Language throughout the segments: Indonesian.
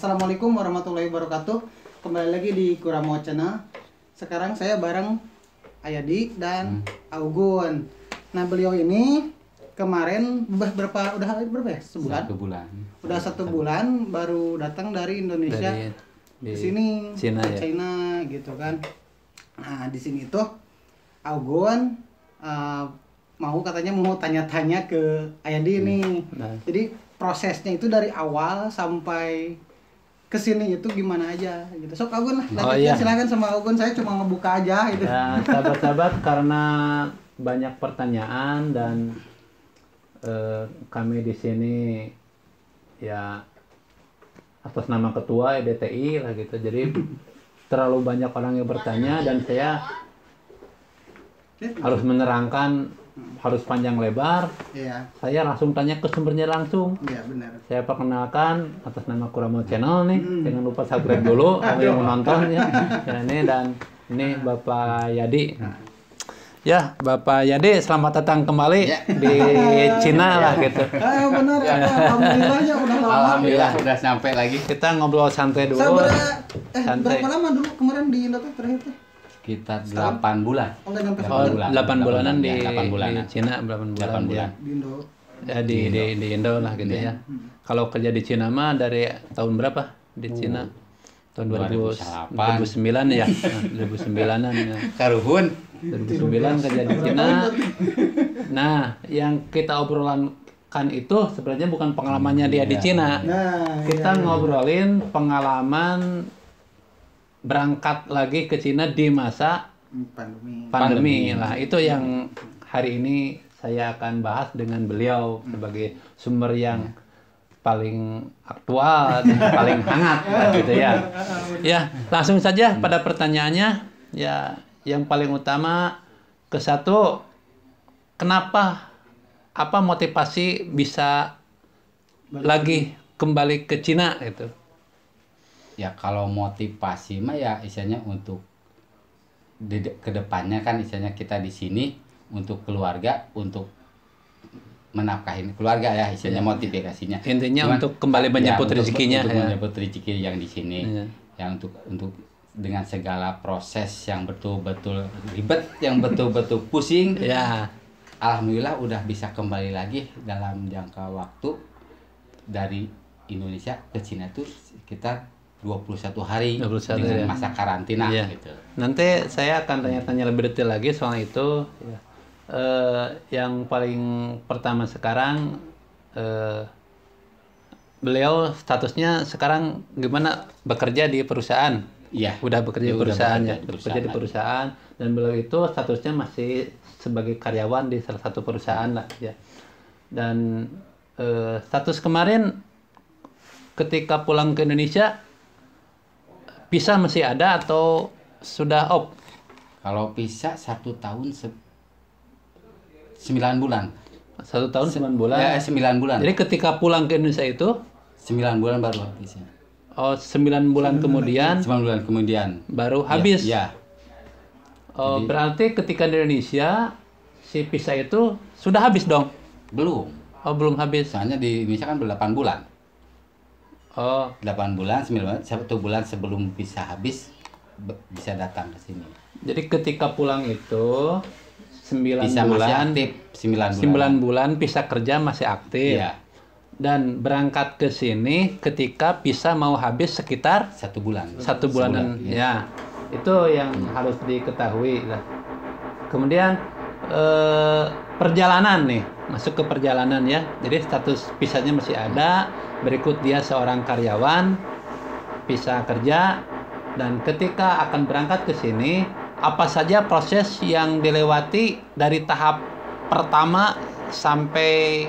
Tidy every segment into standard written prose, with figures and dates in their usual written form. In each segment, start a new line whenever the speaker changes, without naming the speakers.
Assalamualaikum warahmatullahi wabarakatuh. Kembali lagi di Kuramo Channel. Sekarang saya bareng Ayadi dan Augun. Nah, beliau ini kemarin udah berapa ya? Sebulan?
1 bulan.
Udah 1 bulan baru datang dari Indonesia ke sini,
Cina,
ke
ya?
China gitu kan. Nah, di sini tuh Augun mau tanya-tanya ke Ayadi ini.
Nah.
Jadi prosesnya itu dari awal sampai ke sini itu gimana aja gitu. Sok Augun lah, lanjutkan silakan sama Augun. Saya cuma ngebuka aja gitu.
Ya, sahabat-sahabat, karena banyak pertanyaan dan kami di sini ya atas nama ketua EDTI lah gitu. Jadi terlalu banyak orang yang bertanya dan saya harus menerangkan, harus panjang lebar.
Iya.
Saya langsung tanya ke sumbernya langsung.
Iya, benar.
Saya perkenalkan atas nama Kuramo Channel nih. Jangan lupa subscribe dulu kalau yang menonton ya. Ya, ini Bapak Yadi. Ya, Bapak Yadi, selamat datang kembali di Cina lah gitu.
Benar. Alhamdulillah ya udah lama.
Alhamdulillah udah sampai lagi.
Kita ngobrol santai dulu.
Berapa lama dulu kemarin di Indo terakhir tuh?
Sekitar 8 bulan.
Oh, nggak nyampe
Oh,
8
8 bulanan di,
Ya, 8 bulanan.
di Cina, 8 bulan.
8 bulan.
di Indo.
Ya, di Indo lah gitu ya. Kalau kerja di Cina mah dari tahun berapa di Cina? Tahun 2009 ya. Nah, 2009-an ya.
Karuhun.
2009 kerja di Cina. Nah, yang kita obrolan itu sebenarnya bukan pengalamannya dia di Cina.
Nah,
Kita ngobrolin pengalaman berangkat lagi ke Cina di masa pandemi lah. Itu yang hari ini saya akan bahas dengan beliau sebagai sumber yang paling aktual dan paling hangat gitu ya. Ya, langsung saja pada pertanyaannya. Ya, yang paling utama ke satu, kenapa, apa motivasi bisa lagi kembali ke Cina gitu?
Ya kalau motivasi mah ya istilahnya untuk kedepannya kan istilahnya kita di sini untuk keluarga, untuk menafkahin keluarga ya istilahnya motivasinya.
Intinya
Cuman,
untuk kembali menyebut rezekinya
untuk
ya.
menyebut rezeki yang di sini. Yang untuk dengan segala proses yang betul-betul ribet, yang betul-betul pusing.
Ya.
Alhamdulillah udah bisa kembali lagi dalam jangka waktu dari Indonesia ke Cina itu sekitar 21 hari
21
dengan
ya.
masa karantina gitu.
Nanti saya akan tanya-tanya lebih detail lagi soal itu. Ya. Yang paling pertama sekarang, beliau statusnya sekarang gimana, bekerja di perusahaan?
Iya.
Udah bekerja di perusahaan ya. Bekerja di
perusahaan.
perusahaan, dan beliau itu statusnya masih sebagai karyawan di salah satu perusahaan lah ya. Dan status kemarin ketika pulang ke Indonesia, visa masih ada atau sudah off?
Kalau visa 1 tahun 9 bulan.
1 tahun 9 bulan.
Ya, 9 bulan.
Jadi ketika pulang ke Indonesia itu
9 bulan baru habis.
9 bulan kemudian
9 bulan kemudian
baru habis.
Ya.
Oh, berarti ketika di Indonesia si visa itu sudah habis dong?
Belum.
Oh, belum habis.
Soalnya di Indonesia kan 8 bulan.
Oh,
8 bulan, 9 bulan, 1 bulan sebelum visa habis bisa datang ke sini.
jadi ketika pulang itu 9
Visa masih
bulan,
aktif 9 bulan.
9 bulan visa kerja masih aktif.
Iya.
Dan berangkat ke sini ketika visa mau habis sekitar
1 bulan.
1 bulanan.
Sebulan,
Ya, itu yang harus diketahui lah. Kemudian perjalanan nih, masuk ke perjalanan ya. Jadi status visanya masih ada. Berikut dia seorang karyawan, visa kerja, dan ketika akan berangkat ke sini, apa saja proses yang dilewati dari tahap pertama sampai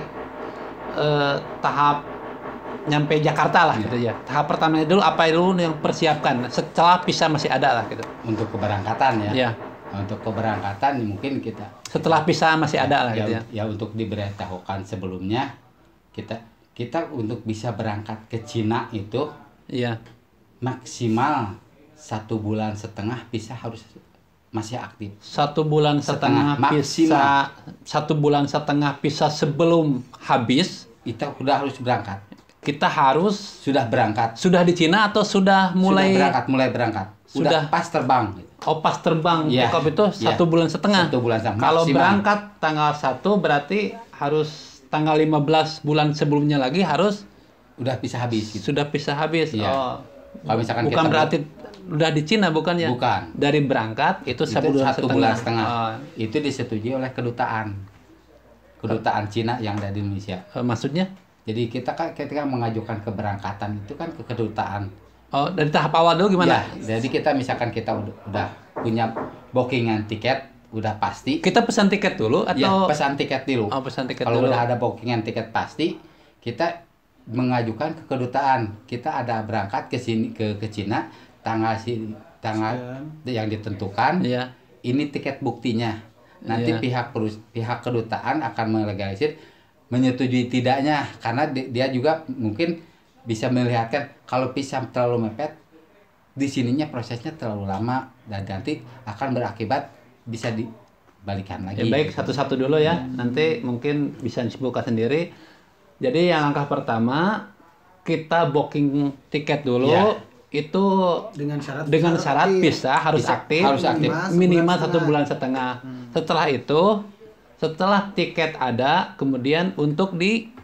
tahap nyampe Jakarta lah gitu ya. Tahap pertama dulu apa dulu yang persiapkan setelah visa masih ada lah gitu.
Untuk keberangkatan ya.
Ya.
Untuk keberangkatan mungkin kita
Setelah visa masih ada lah gitu ya.
Ya untuk diberitahukan sebelumnya kita untuk bisa berangkat ke Cina itu
Iya.
maksimal 1,5 bulan bisa harus masih aktif.
1 bulan setengah
Maksimal.
visa, 1 bulan setengah visa sebelum habis
Kita udah harus berangkat.
kita harus
sudah berangkat.
sudah di Cina atau sudah mulai
Mulai berangkat. Sudah pas terbang.
Oh, pas terbang.
Iya.
Cukup itu 1,5 bulan.
1 bulan setengah.
Kalau
maksimal.
berangkat tanggal 1 berarti harus tanggal 15 bulan sebelumnya lagi harus
udah bisa habis gitu.
sudah bisa habis.
Iya.
Oh.
Kalau misalkan
Bukan
kita
berarti udah di Cina bukannya?
Bukan.
Dari berangkat itu
itu
1 bulan setengah. Oh.
Itu disetujui oleh kedutaan Cina yang ada di Indonesia.
Maksudnya?
Jadi kita kan ketika mengajukan keberangkatan itu kan ke kedutaan.
Oh, dari tahap awal dulu gimana?
Ya, jadi kita misalkan kita udah punya bookingan tiket udah pasti.
Kita pesan tiket dulu atau
Ya, pesan tiket dulu.
Oh, pesan tiket
Kalau
dulu.
udah ada bookingan tiket pasti, kita mengajukan ke kedutaan. Kita ada berangkat ke sini ke Cina tanggal yang ditentukan.
Iya.
Ini tiket buktinya. Nanti
Iya.
pihak kedutaan akan melegalisir menyetujui tidaknya karena dia juga mungkin bisa melihatkan kalau visa terlalu mepet di sininya prosesnya terlalu lama dan nanti akan berakibat bisa dibalikan lagi.
Ya, baik, satu-satu dulu ya. Nanti mungkin bisa dibuka sendiri. Jadi yang langkah pertama kita booking tiket dulu.
Ya.
Itu
dengan syarat
visa harus
Visa
aktif,
harus aktif.
minimal 1,5 bulan. Setelah itu, setelah tiket ada, kemudian untuk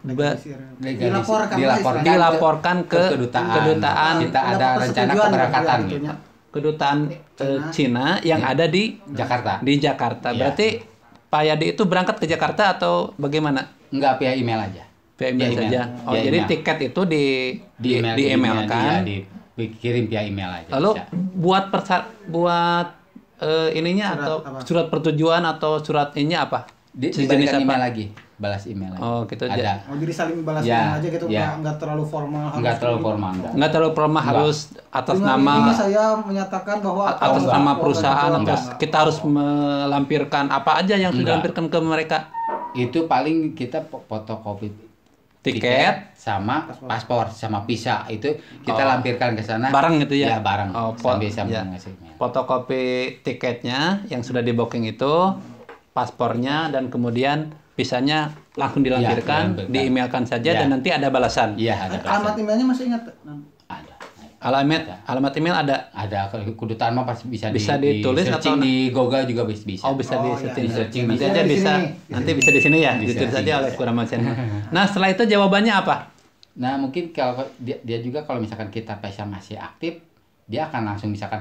dilaporkan ke kedutaan.
Kita ada rencana keberangkatan gitu.
Kedutaan Cina yang ada di
Jakarta.
Di Jakarta.
Iya.
Berarti Pak Yadi itu berangkat ke Jakarta atau bagaimana?
Enggak, via email aja.
Via email
Via
saja.
email.
Oh,
Via
jadi
email.
tiket itu di emailkan.
Dikirim via email aja.
Lalu
bisa.
buat ininya
Surat
atau
apa?
surat pertujuan atau surat ininya apa?
Diberikan email lagi, balas email lagi.
Oh, gitu aja.
Ada.
Oh, jadi saling balas
Ya,
aja gitu,
ya.
nggak terlalu formal.
Enggak terlalu formal, enggak.
Nggak terlalu formal,
Enggak.
harus atas
Dengan
nama
ini saya menyatakan bahwa
atas
enggak.
nama perusahaan atau
Enggak.
kita harus melampirkan apa aja yang sudah
Enggak.
dilampirkan ke mereka.
Itu paling kita fotokopi
Tiket.
sama paspor sama visa itu kita
Oh.
lampirkan ke sana.
Bareng gitu ya?
Ya, bareng.
Oh,
Sambil
ya.
ngasih email.
Fotokopi tiketnya yang sudah di booking itu, paspornya, dan kemudian visanya langsung dilampirkan,
dilampirkan.
di-emailkan saja
Ya.
dan nanti ada balasan.
Iya, ada
alamat
balasan.
emailnya masih ingat?
Ada.
Alamat email ada.
Ada kedutaan mah pasti bisa,
Bisa ditulis
searching
atau-
di Google juga bisa.
Oh, bisa
Oh,
di-setting.
iya. Di-searching
Nanti
bisa.
aja
Di
bisa.
sini.
Nanti bisa di sini ya.
Bisa.
Ditulis saja oleh Kuramasen. Nah, setelah itu jawabannya apa?
Nah, mungkin kalau dia juga kalau misalkan kita PESA masih aktif, dia akan langsung misalkan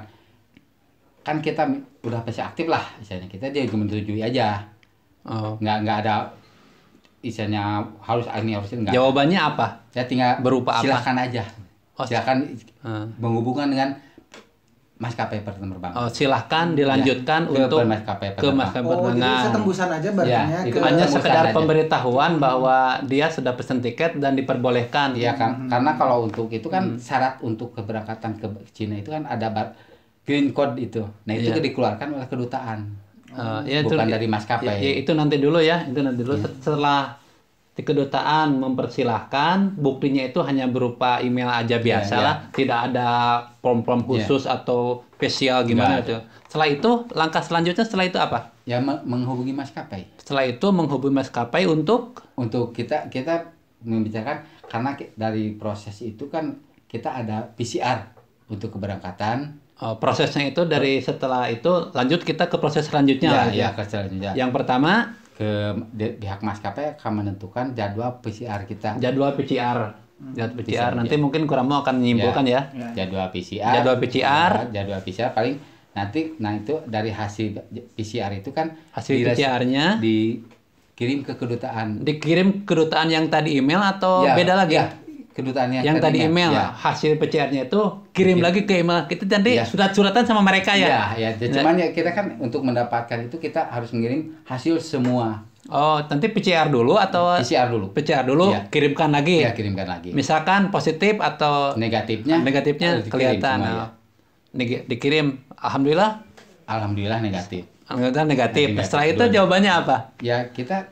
kan kita udah PESA aktif lah, misalnya kita dia juga menyetujui aja.
Oh.
Nggak ada misalnya harus ini harus enggak.
Jawabannya apa?
Saya tinggal
Berupa apa?
silakan aja.
Oh,
Silakan
Hmm.
menghubungkan dengan maskapai penerbangan.
Oh, silahkan dilanjutkan
Ya, ke
untuk
maskapai
ke
penerbangan.
maskapai
Oh, jadi
penerbangan.
bisa tembusan aja barangnya
itu
ke
Hanya
tembusan
sekedar
aja.
pemberitahuan bahwa dia sudah pesan tiket dan diperbolehkan.
Iya kan, karena kalau untuk itu kan syarat untuk keberangkatan ke Cina itu kan ada green code itu. Nah, itu
Iya.
dikeluarkan oleh kedutaan.
Ya,
Bukan dari maskapai.
Ya, itu nanti dulu ya. Itu nanti dulu setelah di kedutaan mempersilahkan, buktinya itu hanya berupa email aja biasa
Iya,
lah, tidak ada form-form khusus atau spesial gimana
Nggak
itu. Setelah itu langkah selanjutnya setelah itu apa?
Ya menghubungi maskapai.
Setelah itu menghubungi maskapai untuk
Untuk kita membicarakan karena dari proses itu kan kita ada PCR untuk keberangkatan.
prosesnya itu dari setelah itu lanjut kita ke proses selanjutnya lah,
Ya,
ya.
selanjutnya.
Yang pertama
Pihak maskapai akan menentukan jadwal PCR kita.
jadwal PCR. Jadwal PCR
Bisa,
nanti mungkin Kuramo akan menyimpulkan ya.
Jadwal PCR.
Jadwal PCR.
Jadwal PCR paling nanti itu dari hasil PCR itu kan
Hasil PCR-nya
dikirim ke kedutaan.
dikirim kedutaan yang tadi email atau beda lagi?
Ya, kedutaan
Yang tadi email,
Ya.
hasil PCR-nya itu kirim lagi ke email kita nanti
Ya.
surat-suratan sama mereka ya.
Ya, cuman ya kita kan untuk mendapatkan itu kita harus mengirim hasil semua.
Oh, nanti PCR dulu atau
PCR dulu.
PCR dulu,
Iya.
kirimkan lagi.
Ya, kirimkan lagi.
Misalkan positif atau
Negatifnya
negatifnya
harus dikirim
kelihatan.
semua, ya.
Dikirim, alhamdulillah,
Alhamdulillah negatif.
alhamdulillah negatif.
Negatif
Setelah itu
dulu.
jawabannya apa?
Ya, kita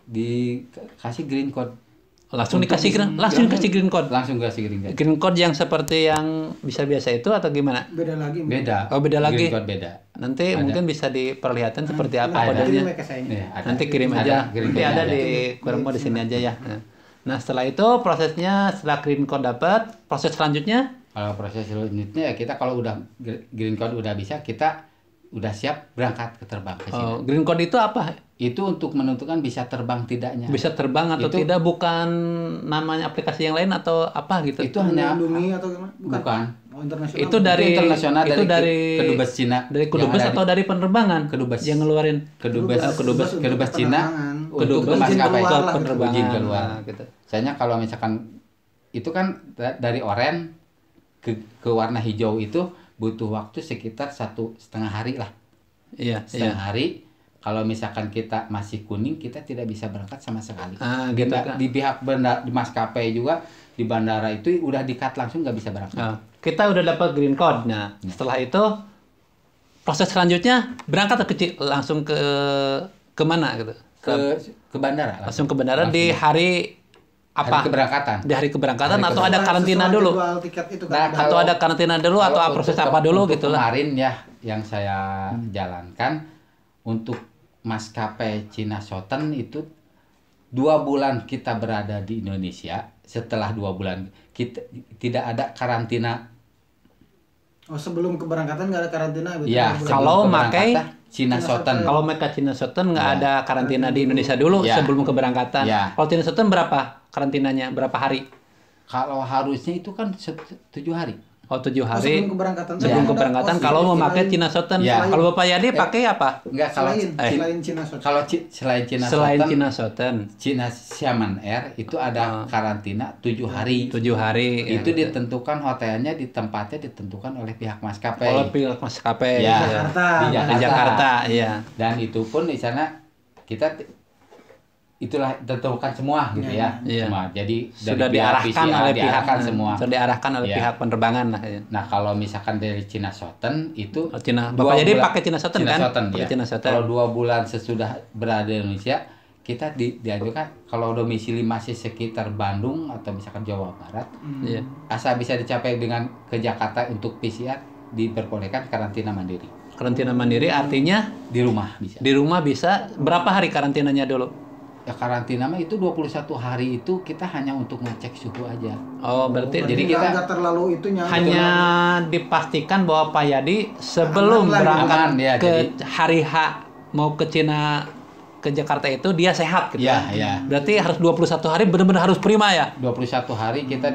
dikasih green code.
Langsung
Untuk
dikasih
bisa-
langsung dikasih green code.
Langsung kasih green code.
Green code yang seperti yang bisa biasa itu atau gimana?
beda lagi.
Beda.
Oh, beda lagi.
Green code beda.
Nanti
Ada.
mungkin bisa diperlihatkan seperti apa
Ada.
kodenya.
Kirim ke saya.
Ya, ada.
Nanti kirim
Ada,
aja.
green
Nanti
code
ada
ada.
di Kuramo di sini aja ya. Nah. Nah, setelah itu prosesnya, setelah green card dapat, proses selanjutnya?
Kalau proses selanjutnya ya kita kalau udah green card udah bisa, kita udah siap berangkat ke terbang ke Cina.
Green card itu apa?
Itu untuk menentukan bisa terbang tidaknya.
Bisa terbang atau
Itu-
tidak, bukan namanya aplikasi yang lain atau apa gitu?
Itu hanya
Melindungi atau gimana?
bukan.
Oh, internasional.
Itu dari
internasional
itu dari
kedubes Cina.
Dari kedubes
Yang ada
atau dari penerbangan?
Kedubes.
Yang ngeluarin
kedubes
Kedubes untuk
kedubes Cina
penerbangan.
untuk
kedubes
izin
maskapai
keluar lah,
penerbangan.
izin keluar.
Nah, gitu.
Misalnya kalau misalkan itu kan dari oren ke warna hijau itu butuh waktu sekitar 1,5 hari lah.
Iya,
Setengah
iya.
hari. Kalau misalkan kita masih kuning, kita tidak bisa berangkat sama sekali.
Gitu
Kita
kan.
di pihak di maskapai juga di bandara itu udah di-cut langsung nggak bisa berangkat.
Nah, kita udah dapat green card. Nah, setelah itu proses selanjutnya berangkat langsung ke mana gitu?
Ke bandara.
Langsung ke bandara di hari apa?
Hari keberangkatan.
Di hari keberangkatan
Hari
atau ada karantina
Sesuai
dulu?
jadwal tiket itu kan.
Nah,
udah.
Atau ada karantina dulu atau
Kalau
proses
untuk
apa dulu
untuk
gitu lah?
Kemarin ya yang saya jalankan untuk maskapai Cina Southern itu 2 bulan kita berada di Indonesia. Setelah 2 bulan kita tidak ada karantina.
Oh, sebelum keberangkatan nggak ada karantina gitu.
Ya,
Sebelum-
Kalau
sebelum
makai
keberangkatan, Cina Southern.
Kalau mereka Cina Southern nggak
Ya.
ada karantina di Indonesia dulu
Ya.
sebelum keberangkatan.
Ya.
Kalau Cina Southern berapa karantinanya? Berapa hari?
Kalau harusnya itu kan 7 hari.
Oh, 7
Oh,
hari.
sebelum keberangkatan.
Sebelum
Ada-
keberangkatan
oh,
kalau
selain-
memakai Cina Southern.
Ya.
Kalau Bapak Yadi pakai apa?
Enggak kalau
selain Cina Southern.
kalau selain Cina
Selain
Southern,
Cina Southern.
Cina Xiamen Air itu ada karantina 7 hari.
7 hari.
Itu
ya.
ditentukan hotelnya di tempatnya ditentukan oleh pihak maskapai.
Oleh pihak maskapai.
Ya.
Jakarta.
Di
Di Jakarta, iya.
Dan itu pun di sana kita itulah ditentukan semua gitu ya.
Iya.
Semua. Jadi
Sudah
dari pihak
diarahkan
PCR
oleh pihak
diarahkan semua.
Sudah diarahkan oleh
Iya.
pihak penerbangan lah. Ya.
Nah, kalau misalkan dari Cina Southern itu
Oh, Cina.
2
Bapak Yadi
bulan-
pakai Cina Southern
Cina
kan?
Southern,
Pakai
ya.
Cina Southern.
Kalau 2 bulan sesudah berada di Indonesia, kita dianjurkan kalau domisili masih sekitar Bandung atau misalkan Jawa Barat,
Iya.
asal bisa dicapai dengan ke Jakarta untuk PCR diperbolehkan karantina mandiri.
Karantina mandiri artinya
Di rumah bisa.
di rumah bisa berapa hari karantinanya dulu?
Ya karantina mah itu 21 hari itu kita hanya untuk ngecek suhu aja.
Oh, berarti
Jadi
nggak-
kita-
nggak terlalu itunya.
hanya dipastikan bahwa Pak Yadi sebelum
Aman lah,
berangkat
aman, ya,
ke
jadi-
hari H mau ke Cina ke Jakarta itu dia sehat gitu.
Ya, ya.
Berarti harus 21 hari benar-benar harus prima ya.
21 hari kita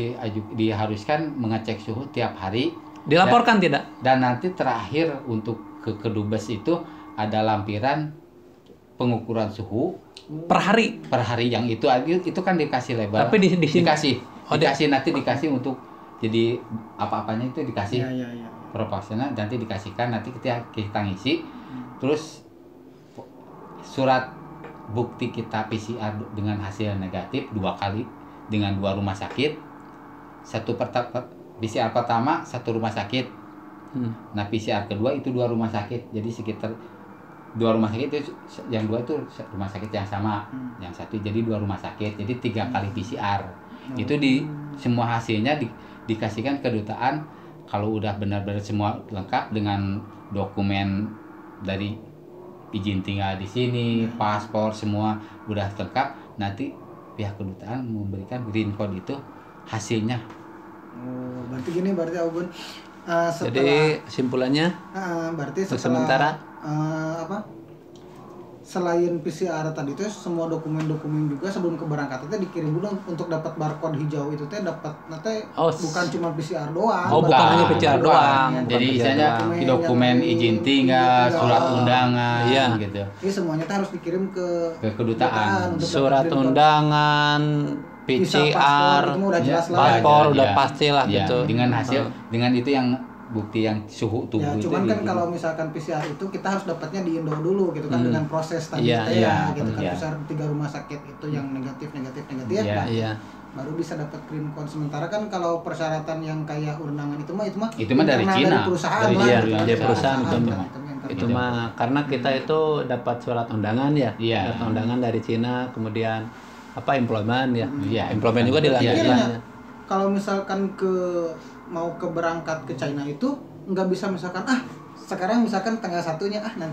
diharuskan mengecek suhu tiap hari.
Dilaporkan tidak?
Dan nanti terakhir untuk ke kedubes itu ada lampiran pengukuran suhu
Per hari.
per hari yang itu kan dikasih label.
Tapi di sini-
dikasih
Oh,
nanti dikasih untuk jadi apa-apanya itu dikasih
Iya, iya, iya.
proporsional, nanti dikasihkan nanti kita ngisi terus surat bukti kita PCR dengan hasil negatif 2 kali dengan 2 rumah sakit. PCR pertama 1 rumah sakit. Nah PCR kedua itu 2 rumah sakit. Jadi sekitar 2 rumah sakit itu yang 2 itu rumah sakit yang sama. Yang 1 jadi 2 rumah sakit. Jadi 3 kali PCR. Itu di semua hasilnya dikasihkan kedutaan. Kalau udah benar-benar semua lengkap dengan dokumen dari izin tinggal di sini, paspor semua udah lengkap, nanti pihak kedutaan memberikan green card itu hasilnya.
Oh, berarti gini Augun. Setelah,
Jadi simpulannya
berarti
untuk
setelah
sementara
selain PCR tadi itu semua dokumen-dokumen juga sebelum keberangkatan itu dikirim dulu untuk dapat barcode hijau itu teh dapat nanti bukan cuma PCR doang.
Oh, bukan hanya PCR doang.
Jadi
Bukan
isinya
PCR
dokumen izin tinggal, surat undangan
Iya.
gitu.
Ini semuanya tuh harus dikirim ke
kedutaan.
untuk
surat
dapat green card.
undangan,
Visa,
PCR,
paspor, itu mah udah jelas lah.
paspor
Ya,
udah
ya.
pastilah
Ya,
gitu.
dengan hasil dengan itu yang bukti yang suhu tubuh
Ya,
itu
cuman kan
gitu.
kalau misalkan PCR itu kita harus dapatnya di Indo dulu gitu kan dengan proses tadi
Iya,
teh
iya,
gitu kan
iya.
PCR 3 rumah sakit itu yang negatif
Iya.
ya.
Iya.
Baru bisa dapat green card. Sementara kan kalau persyaratan yang kayak undangan itu mah
Itu mah dari
internal
Cina.
dari perusahaan
Dari
lah.
Iya,
gitu kan.
dari perusahaan
Kan,
itu.
internal.
Itu mah karena kita itu dapat surat undangan ya.
Iya.
Surat undangan dari Cina, kemudian apa employment ya.
Iya,
Employment juga
Iya,
dilanjutkan.
Akhirnya, kalau misalkan mau ke berangkat ke China itu nggak bisa misalkan sekarang misalkan tanggal 1-nya nanti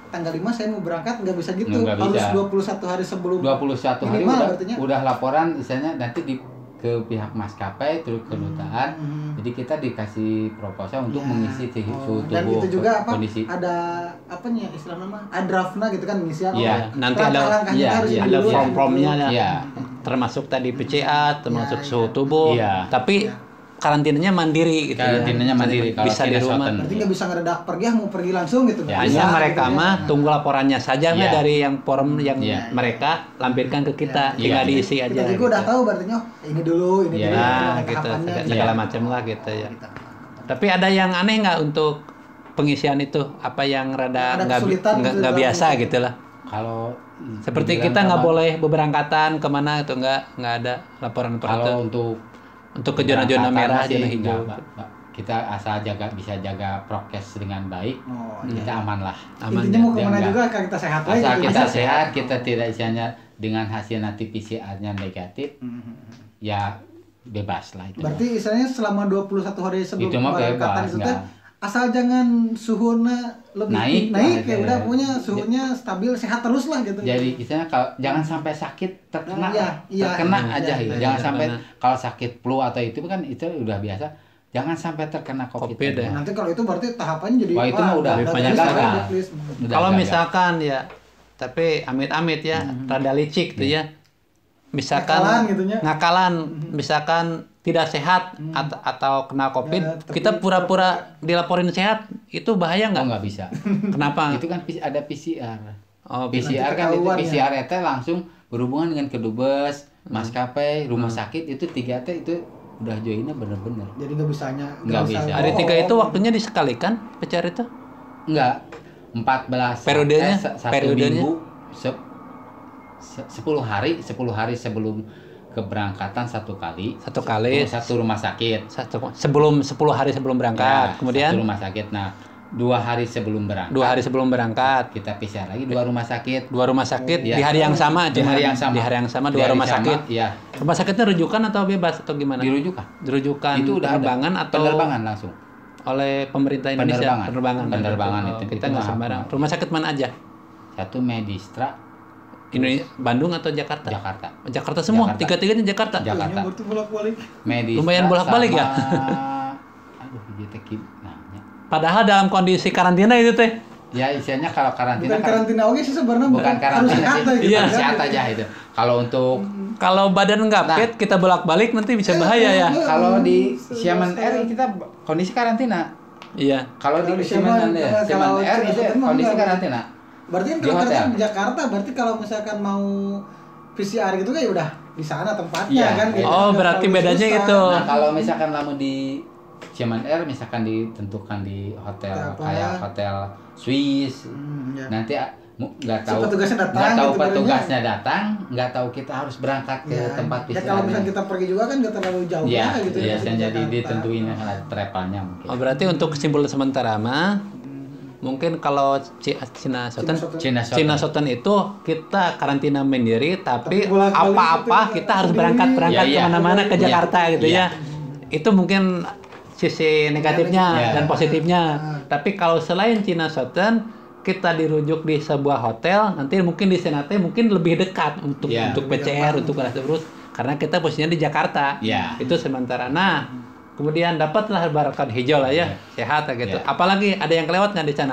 tanggal 5 saya mau berangkat, nggak bisa gitu.
Nggak
Harus
bisa.
21 hari sebelum.
21 hari
Minimal
udah,
artinya.
udah laporan misalnya nanti ke pihak maskapai terus kedutaan. Jadi kita dikasih proposal untuk mengisi suhu tubuh,
Dan itu juga apa?
kondisi.
Ada apanya istilahnya mah? Ada draftnya gitu kan inisial.
Iya,
nanti ada
langkah-langkahnya
iya,
harus
iya,
ini
ada
dulu,
form-formnya
gitu.
ya.
Iya.
Termasuk tadi PCA, termasuk
Iya,
suhu
iya.
tubuh.
Iya.
Tapi karantinanya mandiri gitu
Karantinanya
ya.
mandiri, kalau
Bisa di
Cina
rumah.
Southern.
Berarti nggak bisa ngedadak pergi, mau pergi langsung gitu.
Ya,
nggak
Hanya
bisa,
mereka
gitu ya.
mah tunggu laporannya saja
Iya.
dari yang form yang
Iya.
mereka lampirkan ke kita,
Iya.
tinggal
Iya.
diisi aja.
Kita juga udah
gitu.
tahu berarti ini dulu, ini
Iya.
dulu,
Nah,
ada
gitu
tahapannya,
segala
Iya.
macam lah gitu ya.
Gitu.
Tapi ada yang aneh nggak untuk pengisian itu? Apa yang
Ada
rada
kesulitan gitu
nggak
dalam
biasa
itu.
gitu lah.
Kalau
Seperti
dibilang
kita nggak
apa,
boleh beberangkatan kemana itu nggak ada laporan
kalau
itu. Untuk ke
berangkatan
zona-zona merah,
sih
zona hijau.
nggak. Kita asal bisa jaga prokes dengan baik,
Oh,
kita aman lah.
Aman
Intinya
ya.
mau kemana
Dia
juga kan kita sehat aja.
Asal
gitu.
kita sehat, kita tidak istilahnya dengan hasil nanti PCR-nya negatif, ya bebas lah itu.
Berarti istilahnya selama 21 hari sebelum
Itu mah
keberangkatan
bebas,
itu teh
nggak.
asal jangan suhunya lebih
Naik
naik
lah,
ya
gitu.
udah punya suhunya stabil sehat terus lah gitu.
Jadi istilahnya kalau jangan sampai sakit terkena,
Iya,
terkena
iya,
aja
iya,
gitu.
iya,
Jangan
iya,
sampai
benar.
kalau sakit flu atau itu kan itu udah biasa. Jangan sampai terkena COVID.
Covid ya.
Nanti kalau itu berarti tahapannya jadi
Wah, itu mah udah
banyak
gagal.
gagal.
Udah
Kalau
gagal.
misalkan ya, tapi amit-amit ya, rada licik tuh ya. Misalkan
Ngakalan gitu nya.
ngakalan, misalkan tidak sehat atau kena COVID,
Ya, tapi
kita pura-pura dilaporin sehat, itu bahaya
Oh,
nggak?
nggak bisa.
Kenapa?
Itu kan ada PCR.
Oh,
PCR kan itu
ketahuan ya.
PCR itu langsung berhubungan dengan kedubes, maskapai, rumah sakit itu 3 T itu udah joinnya bener-bener.
Jadi nggak bisanya.
Nggak bisa.
hari 3 itu
bohong.
waktunya disekalikan PCR itu?
Enggak. 14
Periodenya?
satu
Periodenya?
minggu 10 hari sebelum keberangkatan satu kali.
Satu kali.
Satu rumah sakit.
Sebelum 10 hari sebelum berangkat.
Ya,
Kemudian
satu rumah sakit. Nah, 2 hari sebelum berangkat.
2 hari sebelum berangkat.
Kita PCR lagi 2 rumah sakit.
2 rumah sakit
Iya.
di hari yang sama.
Di
cuma
hari yang sama.
Di hari yang sama
Di
2
hari
rumah
sama,
sakit.
Iya.
Rumah sakitnya rujukan atau bebas atau gimana?
Dirujukan.
Rujukan
Itu udah
penerbangan
ada.
atau
Penerbangan langsung.
oleh pemerintah Indonesia?
Penerbangan
Oh,
itu.
kita
Itu
nggak
maaf,
sembarang.
maaf.
Rumah sakit mana aja?
Satu Medistra
Bandung atau Jakarta?
Jakarta.
Jakarta semua.
Jakarta.
Tiga-tiganya Jakarta.
Jakarta.
Berarti bolak-balik.
Medistra
Lumayan bolak-balik ya?
Aduh, jadi nanya.
Padahal dalam kondisi karantina itu teh.
Ya istilahnya kalau karantina
Bukan karantina oke sih sebenarnya
bukan
harus
karantina
sehat
sih.
aja gitu.
Iya.
Sehat aja itu. Kalau untuk
Kalau badan nggak
Nah.
fit, kita bolak-balik nanti bisa bahaya ya.
kalau di Xiamen Air kita kondisi karantina.
Iya.
Kalau di
Kalau di
Xiamen
Xiamen,
Xiamen
kalau
Air
Cina
itu
Selatan mah
kondisi
enggak.
karantina.
Berarti kan
Di
kalau
hotel.
kerja di Jakarta berarti kalau misalkan mau PCR gitu kan ya udah di sana tempatnya
Iya,
kan.
iya.
gitu.
Oh,
Nggak
berarti
terlalu
bedanya
susah.
itu.
Nah, kalau misalkan lamu di Xiamen Air misalkan ditentukan di hotel
Apa?
kayak hotel Swiss.
Ya.
Nanti nggak
Si
tahu
petugasnya datang
nggak tahu
gitu
petugasnya datang, nggak tahu kita harus berangkat ke
Ya,
tempat
ya
PCR.
kalau misalkan kita pergi juga kan nggak terlalu jauh
Iya,
ya, gitu
iya,
dari
jadi
Jakarta.
ditentuin travelnya mungkin.
Oh, berarti untuk kesimpulan sementara mah mungkin kalau Cina Southern
Cina
Southern itu kita karantina mandiri tapi
Tapi bolak-balik
apa-apa
gitu,
kita harus
sendiri.
berangkat
Iya, iya.
kemana-mana ke
Iya.
Jakarta gitu
Iya.
ya. Itu mungkin sisi negatifnya
Iya.
dan positifnya. Tapi kalau selain Cina Southern kita dirujuk di sebuah hotel, nanti mungkin di sana teh mungkin lebih dekat untuk
Iya.
PCR, untuk terus karena kita posisinya di Jakarta.
Iya.
Itu sementara. Nah, kemudian dapatlah barcode hijau lah ya, sehat lah gitu.
Iya.
Apalagi ada yang kelewat nggak di sana?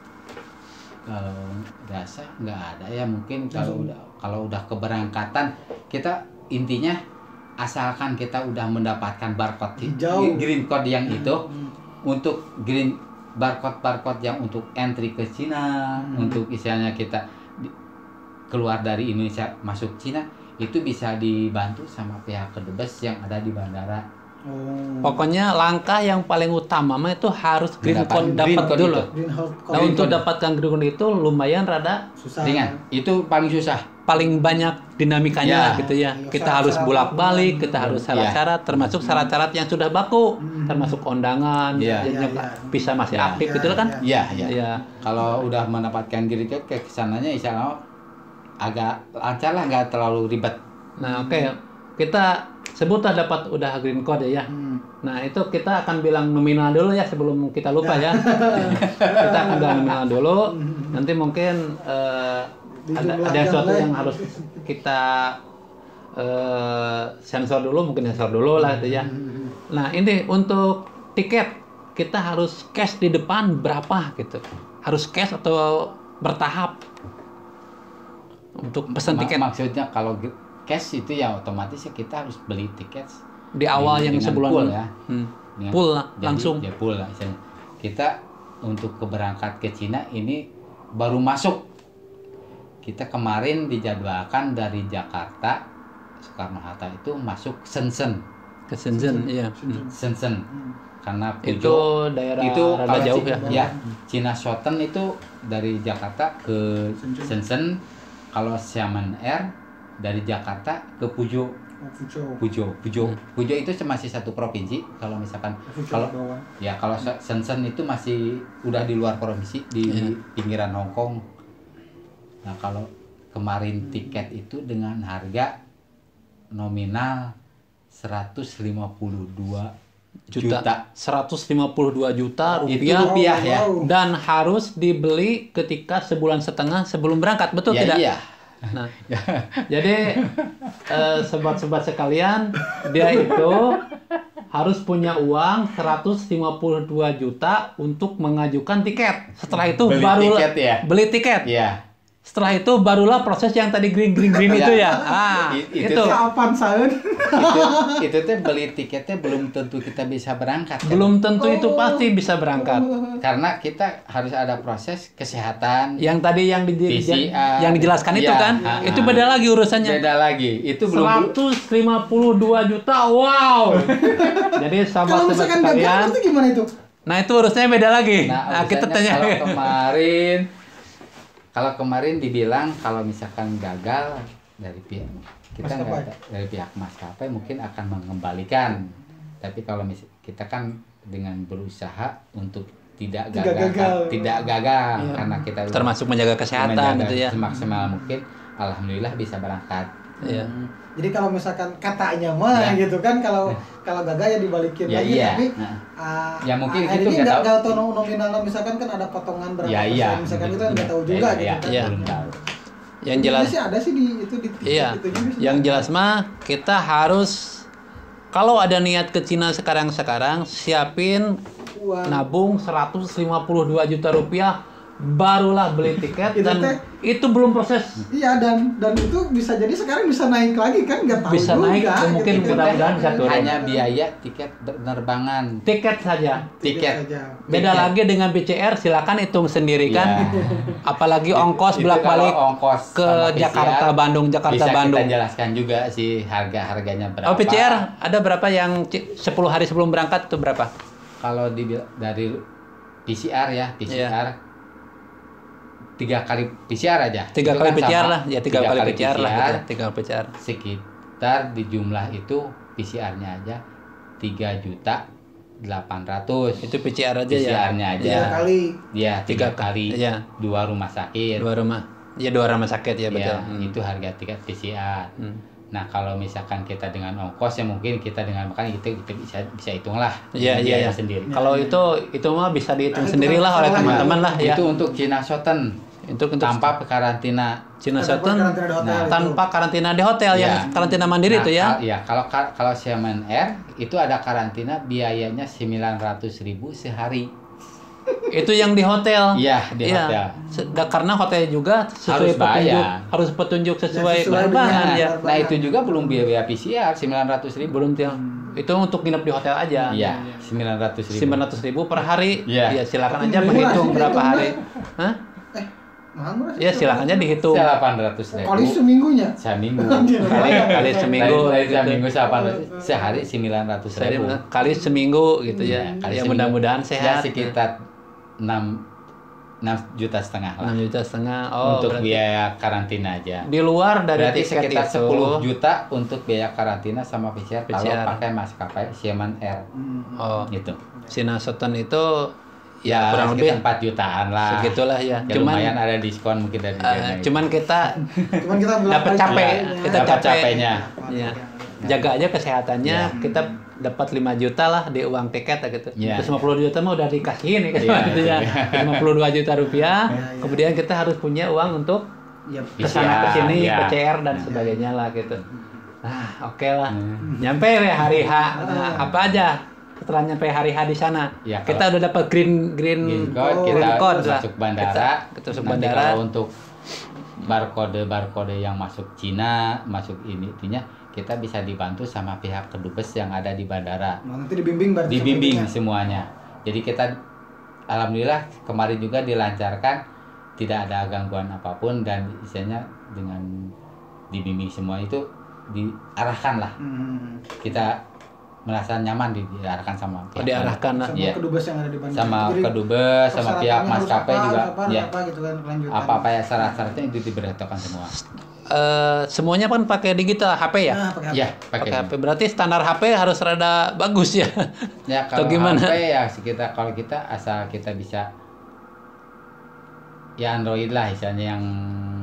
Kalau rasa nggak ada ya, mungkin kalau udah keberangkatan kita intinya asalkan kita udah mendapatkan barcode
Hijau.
green code yang itu untuk green barcode yang untuk entry ke Cina, untuk istilahnya kita keluar dari Indonesia masuk Cina itu bisa dibantu sama pihak kedubes yang ada di bandara.
Oh.
Pokoknya langkah yang paling utama mah itu harus green code
Green
dapat
code
dulu.
itu.
Greenhouse
Nah,
Green
untuk
code.
dapatkan green code itu lumayan rada
susah.
Ringan, itu paling susah.
paling banyak dinamikanya
Ya.
lah gitu ya.
Iya,
Kita harus
syarat-syarat.
bolak-balik, kita harus
Iya.
syarat-syarat, termasuk syarat-syarat yang sudah baku, termasuk undangan,
Iya.
jadinya
Iya, iya.
bisa masih
Iya.
aktif
Iya,
gitu kan?
Iya, iya.
Iya.
Kalau udah mendapatkan green code ke kesananya insya Allah agak lancar lah, nggak terlalu ribet.
Nah, oke. Kita sebutlah dapat udah green code ya. Nah, itu kita akan bilang nominal dulu ya sebelum kita lupa ya. Kita akan bilang nominal dulu. Nanti mungkin ada sesuatu yang harus kita sensor dulu, mungkin sensor dulu lah itu ya. Nah, ini untuk tiket kita harus cash di depan berapa gitu. Harus cash atau bertahap untuk pesan tiket.
Maksudnya kalau cash itu ya otomatis ya kita harus beli tiket
Di awal yang sebulan
pool ya.
Pool lah,
Jadi,
langsung.
Ya pool lah. Kita untuk keberangkat ke Cina ini baru masuk. Kita kemarin dijadwalkan dari Jakarta Soekarno-Hatta itu masuk Shenzhen.
Ke Shenzhen, iya.
Shenzhen. Karena
Itu daerah rada
kalau
jauh ya.
Ya, China Southern itu dari Jakarta ke Shenzhen. Kalau Xiamen Air dari Jakarta ke Pujo itu masih satu provinsi. Kalau misalkan kalau Shenzhen itu masih udah di luar provinsi di pinggiran Hong Kong. Nah, kalau kemarin tiket itu dengan harga nominal 152 juta.
152 juta
Itu
rupiah,
rupiah ya.
dan harus dibeli ketika sebulan setengah sebelum berangkat, betul
Ya,
tidak?
iya.
Nah, jadi sobat-sobat sekalian, dia itu harus punya uang 152 juta untuk mengajukan tiket. Setelah itu
Beli tiket ya?
beli tiket.
Iya.
Setelah itu barulah proses yang tadi green itu ya.
Itu
Itu
Kapan Saun?
itu teh beli tiketnya belum tentu kita bisa berangkat. Kan?
belum tentu itu pasti bisa berangkat.
Karena kita harus ada proses kesehatan.
Yang tadi
PCR.
yang dijelaskan itu
Iya,
kan, itu beda lagi urusannya.
Beda lagi. Itu belum
152 juta, wow. Jadi
Kalau
sahabat-sahabat
misalkan
sekalian,
gagal itu gimana itu?
nah itu urusannya beda lagi. Nah, kita
urusannya
tanya.
kalau kemarin dibilang kalau misalkan gagal dari pihak kita
Maskapai.
dari pihak maskapai mungkin akan mengembalikan. Tapi kalau kita kan dengan berusaha untuk tidak gagal.
Iya.
Karena kita
Termasuk menjaga kesehatan gitu ya.
semaksimal mungkin, alhamdulillah bisa berangkat.
Iya.
Jadi kalau misalkan katanya mah
Ya.
gitu kan, kalau gagal ya dibalikin
Ya,
lagi,
iya.
tapi
Nah. Ya, mungkin gitu,
ini
nggak
nggak
tahu.
tahu nominalnya, misalkan kan ada potongan berapa
Ya,
persen,
iya.
misalkan kita nggak tahu juga gitu kan.
Iya.
Belum tahu.
Yang jelas,
sih ada sih di
iya.
itu juga sih.
Yang jelas mah kita harus, kalau ada niat ke Cina sekarang siapin
Uang.
nabung 152 juta rupiah, barulah beli tiket.
Itu
Dan
teh.
itu belum proses.
Iya, dan itu bisa jadi sekarang bisa naik lagi kan, nggak tahu
Bisa
juga,
naik, mungkin
gitu.
mudah-mudahan bisa turun.
Hanya biaya tiket penerbangan.
Tiket saja.
Tiket.
Saja.
Beda
Tiket.
lagi dengan PCR, silakan hitung sendiri kan.
Iya.
Apalagi ongkos
Itu
bolak-balik
kalau ongkos
ke
sama PCR,
Jakarta Bandung, Jakarta
bisa
Bandung.
kita jelaskan juga sih harganya berapa.
Oh, PCR ada berapa yang 10 hari sebelum berangkat itu berapa?
Kalau dari PCR ya, PCR 3 kali PCR aja.
3
Itu
kali
kan
PCR
sama.
lah, ya 3 kali PCR lah gitu. 3 kali PCR.
Sekitar di jumlah itu PCR-nya aja 3.800.000.
Itu PCR aja ya.
PCR-nya aja.
Tiga kali.
Iya, 3
Tiga-
kali.
iya.
2 rumah sakit.
2 rumah. Ya 2 rumah sakit ya betul.
Iya, itu harga tiket PCR. Nah, kalau misalkan kita dengan ongkos ya mungkin kita dengan makan kita bisa hitung lah.
Iya, iya, iya.
Sendiri.
Kalau itu mah bisa dihitung
Nah, itu
sendirilah
kan
oleh
masalah
teman-teman lah ya.
Itu untuk China Southern
Itu untuk
tanpa karantina.
Cina
Tanpa
Southern
karantina di hotel itu.
tanpa karantina di hotel yang
Iya.
karantina mandiri
Nah,
itu ya.
Iya, kalau Xiamen Air itu ada karantina biayanya 900.000 sehari.
Itu yang di hotel.
Iya, di hotel.
Karena hotel juga sesuai
Harus bayar.
petunjuk, harus petunjuk sesuai
Ya, sesuai
penerbangan
dengan-
ya.
Nah, itu juga belum biaya PCR 900.000.
Belum til. Itu untuk nginep di hotel aja.
Iya, 900.000.
900.000 per hari.
Iya.
Ya silakan aja
Murah
menghitung
sih,
berapa
itu
hari. Hah?
Mahal murah sih.
Ya silakan aja dihitung.
800.000.
Kali seminggunya.
Seminggu.
Kali seminggu.
Kali
gitu.
seminggu 800. Sehari 900.000.
Kali seminggu gitu
Iya,
ya.
kali
Ya
seminggu.
mudah-mudahan
Ya
sehat.
sekitar 6 juta setengah lah
6,5 juta. Oh,
untuk
berarti
biaya karantina aja.
di luar dari
Berarti
tiket
sekitar
itu
10 juta untuk biaya karantina sama PCR, kalau
PCR.
pakai maskapai Xiamen Air
Oh,
gitu.
Cina Southern itu
Ya
kurang
sekitar
lebih
4 jutaan lah.
segitulah ya.
Ya, lumayan ada diskon mungkin dari
Cuman kita
Cuman kita belum
dapat capek,
capeknya.
kita
Dapat
capek.
capeknya.
Ya. Jaga aja kesehatannya,
Ya.
kita dapat 5 juta lah di uang tiket gitu.
Iya.
Terus 50 juta mah udah dikasihin ya,
Iya,
gitu ya.
iya.
52 juta rupiah.
Iya.
Kemudian kita harus punya uang untuk
Iya.
kesana kesini,
Iya.
PCR dan sebagainya lah gitu. Nah, oke lah.
Hmm.
Nyampe we hari H. Nah, apa aja setelah nyampe hari H di sana?
Ya,
Kita udah dapat green
Green code,
green
kita
code lah.
masuk bandara.
Kita masuk
Nanti
bandara.
kalau untuk barcode yang masuk Cina, masuk intinya kita bisa dibantu sama pihak kedubes yang ada di bandara.
Nah, nanti dibimbing berarti
Dibimbing
sepertinya.
semuanya. Jadi kita alhamdulillah kemarin juga dilancarkan, tidak ada gangguan apapun dan istilahnya dengan dibimbing semua itu diarahkan lah. Kita merasa nyaman diarahkan sama pihak
diarahkan lah.
Sama
Iya.
kedubes yang ada di bandara.
sama
Jadi,
kedubes sama pihak
persyaratannya harus
maskapai
apa,
juga
harus apa,
ya
apa gitu kan kelanjutan.
apa ya syarat-syaratnya itu diberitakan semua.
Semuanya kan pakai digital HP ya?
Nah, pakai
Ya
apa?
Pakai
pakai
HP. Berarti standar HP harus rada bagus ya.
ya
Atau
kalau
gimana?
HP ya kalau kita asal kita bisa ya Android lah misalnya yang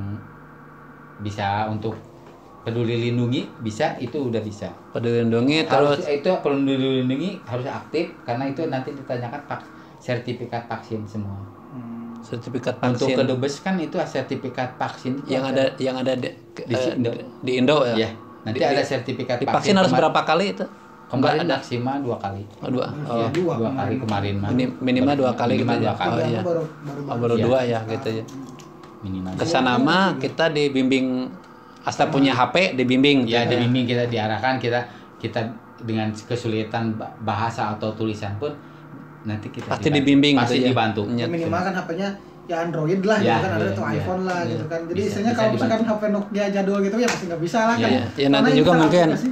bisa untuk peduli lindungi bisa itu udah bisa.
Peduli lindungi
Harus
terus
itu peduli lindungi harus aktif karena itu nanti ditanyakan sertifikat vaksin semua.
sertifikat
Untuk
vaksin
kedubes kan itu sertifikat vaksin itu
yang ada di
Indo.
di Indo ya.
Ya, nanti ada sertifikat
Divaksin harus berapa kali itu?
Kemarin
Ada.
maksimal 2 kali.
Oh, dua.
Ya,
Oh,
dua kali kemarin mah.
minimal 2 kali gitu
Minimal
ya.
2 kali.
Oh, iya.
Baru
Baru
Iya.
2 ya gitu ya.
Minimal.
Kesana mah kita dibimbing asal punya HP dibimbing.
Ya,
gitu
dibimbing kita diarahkan kita dengan kesulitan bahasa atau tulisan pun nanti kita
Pasti dibimbing
pasti
gitu ya.
dibantu.
Iya.
Minimal kan HP-nya ya Android lah
Ya,
gitu kan, ada
iya,
tuh
iya,
iPhone lah
iya.
gitu kan. Jadi
Bisa-
istilahnya
bisa
kalau misalkan
dibantu.
HP Nokia jadul gitu ya pasti nggak bisa lah kan.
Iya,
iya. Nanti
Karena
juga
install
mungkin
aplikasi.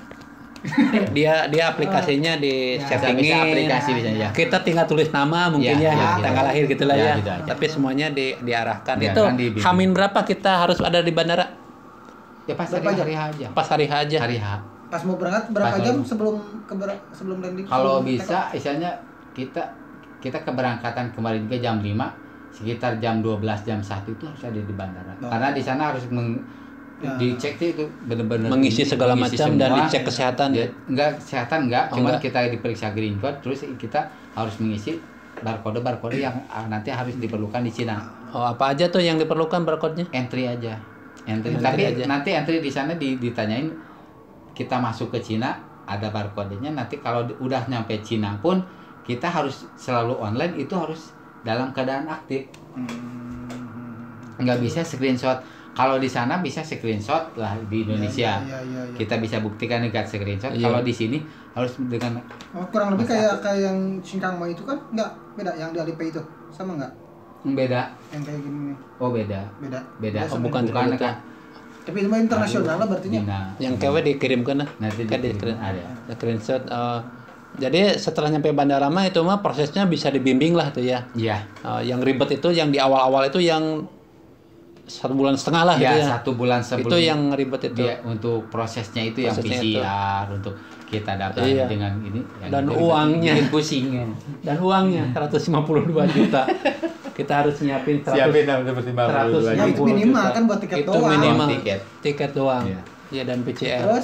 dia aplikasinya di
Bisa
settingin.
aplikasi bisa ya.
Kita tinggal tulis nama mungkin
Ya,
ya,
ya,
tanggal
gitu.
lahir gitulah
Ya,
ya.
gitu aja.
Tapi semuanya diarahkan.
Diarahkan,
Itu
dibimbing.
Hamin berapa kita harus ada di bandara?
Ya pas
Berapa
hari H aja.
Pas hari H aja.
Hari H.
Pas mau berangkat berapa
Pas
jam
mau-
sebelum landing?
Kalau
sebelum
bisa, misalnya kita keberangkatan kemarin juga jam 5, sekitar jam 12 jam 1 itu harus ada di bandara.
Oh.
Karena di sana harus
Ya.
dicek itu benar-benar
Mengisi segala macam dan
semua.
dicek kesehatan.
Ya, enggak kesehatan enggak,
Oh,
cuman
enggak.
kita diperiksa green code terus kita harus mengisi barcode yang nanti harus diperlukan di Cina.
Oh, apa aja tuh yang diperlukan barcode-nya?
Entry aja. Entry.
Entry
Tapi
aja.
nanti entry di sana ditanyain kita masuk ke Cina ada barcode-nya, nanti kalau udah nyampe Cina pun kita harus selalu online, itu harus dalam keadaan aktif. Nggak bisa screenshot. Kalau di sana bisa screenshot lah di Indonesia.
Iya.
Kita bisa buktikan dengan screenshot.
Iya.
Kalau di sini harus dengan
Oh, kurang lebih kayak yang Singkangma itu kan enggak beda yang di Alipay itu. Sama enggak?
beda.
Yang kayak gini nih.
Oh beda.
Beda.
Beda.
Sama
bukan
ini.
Bukan
itu.
kan.
Tapi itu mah internasional lah berarti nya.
Dina.
Yang kewe dikirimkan lah.
Nanti
Kan
dikirim, ada.
screenshot. Jadi setelah nyampe bandara mah itu mah prosesnya bisa dibimbing lah tuh ya.
Iya.
Yang ribet itu yang di awal-awal itu yang 1,5 bulan lah
Ya,
gitu ya.
1 bulan sebelum
Itu yang ribet itu.
dia untuk prosesnya itu yang
Prosesnya itu.
PCR untuk kita dapat
Iya.
dengan ini yang
Dan
itu
uangnya.
bikin pusing ya.
Dan uangnya 152 juta. Kita harus nyiapin 100.
seperti
100.
Ya itu
60
minimal
juta.
kan buat tiket
Itu
doang.
minimal.
Tiket.
Tiket doang.
Iya.
Iya dan PCR.
Terus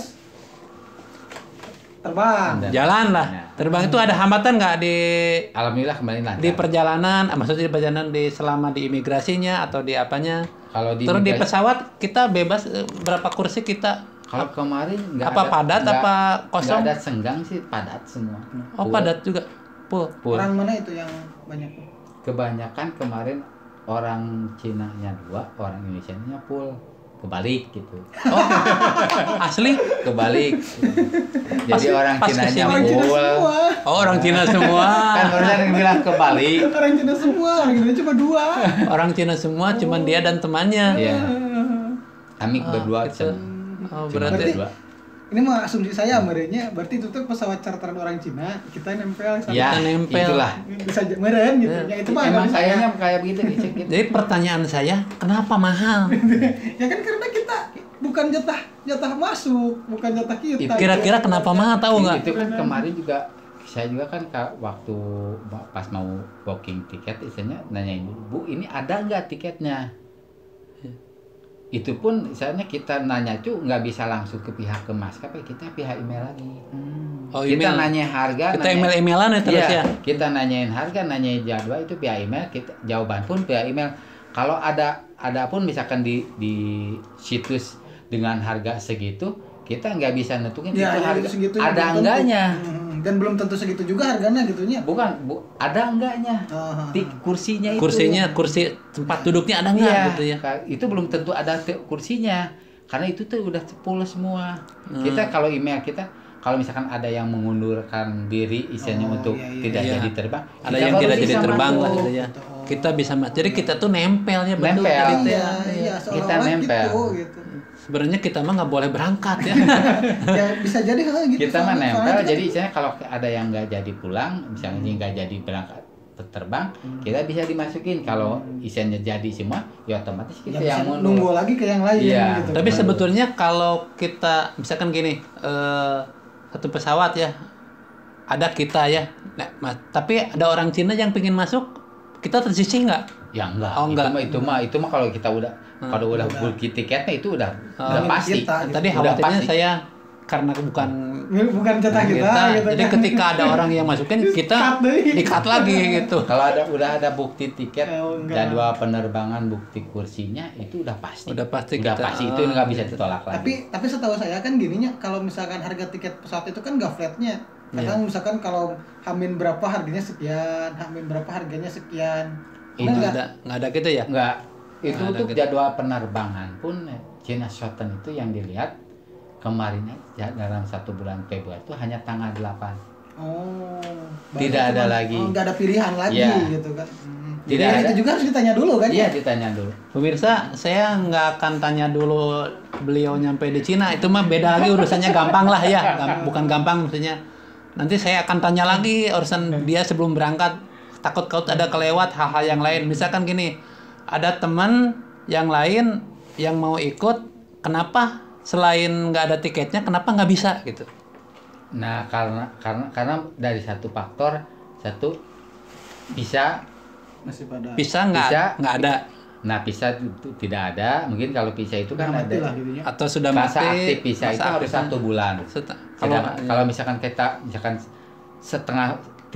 terbang.
Dan-
Jalan lah.
Nah.
Terbang itu ada hambatan nggak di
Alhamdulillah kembali lancar.
di perjalanan? Maksudnya di perjalanan di selama di imigrasinya atau di apanya?
Kalau di
Terus di
migrasi-
pesawat kita bebas berapa kursi kita?
kalau kemarin nggak
Apa
ada,
padat,
nggak-
apa kosong?
nggak ada senggang sih, padat semua.
Oh
Full.
padat juga. Full.
Full.
Orang mana itu yang banyak?
Kebanyakan kemarin orang Cina-nya 2, orang Indonesia-nya full. Kebalik gitu.
Oh, asli?
Kebalik.
Pas-
Jadi orang
pas
Cina-nya
kesini.
Orang Cina
full.
semua.
Oh orang Cina semua.
Kan barusan yang bilang kebalik.
Orang Cina semua, orang Indonesia cuma 2.
Orang Cina semua, cuman dia dan temannya.
Iya. Kami berdua
gitu.
Cina.
Oh,
Cuma
berarti
berdua.
Ini mah asumsi saya merenya, berarti itu tuh pesawat charteran orang Cina, kita nempel sama
Ya,
Kita nempel.
itulah.
bisa meren gitu. Ya itu mah
Emang
nggak bisa.
kayaknya kayak begitu dicek gitu.
jadi pertanyaan saya, kenapa mahal?
Ya kan karena kita bukan jatah masuk, bukan jatah kita.
Kira-kira kenapa mahal tahu nggak?
Itu kan kemarin juga saya juga kan waktu pas mau booking tiket istilahnya nanyain dulu, Bu ini ada nggak tiketnya? itu pun misalnya kita nanya itu nggak bisa langsung ke pihak maskapai, kita pihak email lagi.
Oh,
Kita
email.
nanya harga,
Kita email-emailan ya terus
iya,
ya.
kita nanyain harga, nanyain jadwal itu via email, kita jawaban pun via email. Kalau ada pun misalkan di situs dengan harga segitu, kita nggak bisa nentuin
Ya,
itu
ya,
harga
itu segitunya
ada
belum tentu.
enggaknya.
Dan belum tentu segitu juga harganya gitunya.
Bukan, ada enggaknya. Kursinya itu.
Kursi tempat duduknya ada nggak
Iya,
gitu ya.
itu belum tentu ada kursinya. Karena itu tuh udah full semua. Kita kalau email kita, kalau misalkan ada yang mengundurkan diri isinya untuk tidak
iya.
jadi terbang,
Ada
kita
yang
baru
tidak jadi
bisa
terbang lah
masuk.
gitu ya. Kita bisa jadi kita tuh nempel ya betul
Nempel.
tadi teh.
Iya, iya,
Kita
seolah-olah
nempel.
gitu.
Sebenarnya kita mah nggak boleh berangkat ya.
Ya bisa jadi hal gitu.
Kita mah
soalnya
nempel,
kita
jadi misalnya kalau ada yang nggak jadi pulang, misalnya nggak jadi berangkat terbang, kita bisa dimasukin. Kalau isinya jadi semua, ya otomatis
ya
kita
bisa
yang mundur.
nunggu lagi ke yang lain
Iya.
gitu.
Tapi sebetulnya kalau kita misalkan gini, satu pesawat ya, ada kita ya, tapi ada orang Cina yang pengen masuk, kita tersisih nggak?
Ya enggak.
Oh, enggak.
Itu mah kalau kita udah udah booking tiketnya itu udah pasti.
Kita, gitu.
Tadi
Udah
khawatirnya
pasti.
saya karena bukan
bukan cetak kita, gitu
jadi
kan.
ketika ada orang yang masukin kita
Cut deh.
di-cut lagi gitu.
Kalau udah ada bukti tiket,
enggak.
jadwal penerbangan, bukti kursinya itu udah pasti.
Udah pasti
Udah
kita-
pasti itu nggak bisa ditolak lagi.
Tapi setahu saya kan gininya, kalau misalkan harga tiket pesawat itu kan nggak flatnya. Kadang misalkan kalau hamin berapa harganya sekian, hamin berapa harganya sekian.
Itu
Nggak ada gitu ya?
Enggak. Itu
Nggak ada
untuk
gitu.
jadwal penerbangan pun China Southern itu yang dilihat kemarin aja dalam 1 bulan Februari itu hanya tanggal 8.
Oh.
Tidak ada lagi.
Nggak ada pilihan lagi
Iya.
gitu kan.
Tidak
Jadi
ada.
itu juga harus ditanya dulu kan?
Iya, ditanya dulu.
Pemirsa, saya nggak akan tanya dulu beliau nyampe di Cina. Itu mah beda lagi urusannya, gampang lah ya. Bukan gampang maksudnya. Nanti saya akan tanya lagi urusan dia sebelum berangkat. Takut ada kelewat hal-hal yang lain. Misalkan gini, ada teman yang lain yang mau ikut, kenapa selain nggak ada tiketnya, kenapa nggak bisa gitu?
Nah, karena dari satu faktor, satu bisa
Masih pada.
Bisa
Bisa.
nggak ada?
Nah, visa itu tidak ada. Mungkin kalau visa itu kan
Udah mati
ada
lah gitu ya.
Atau sudah
masa
mati?
aktif visa itu
masa
harus
aktif.
1 bulan. Kalau misalkan kita setengah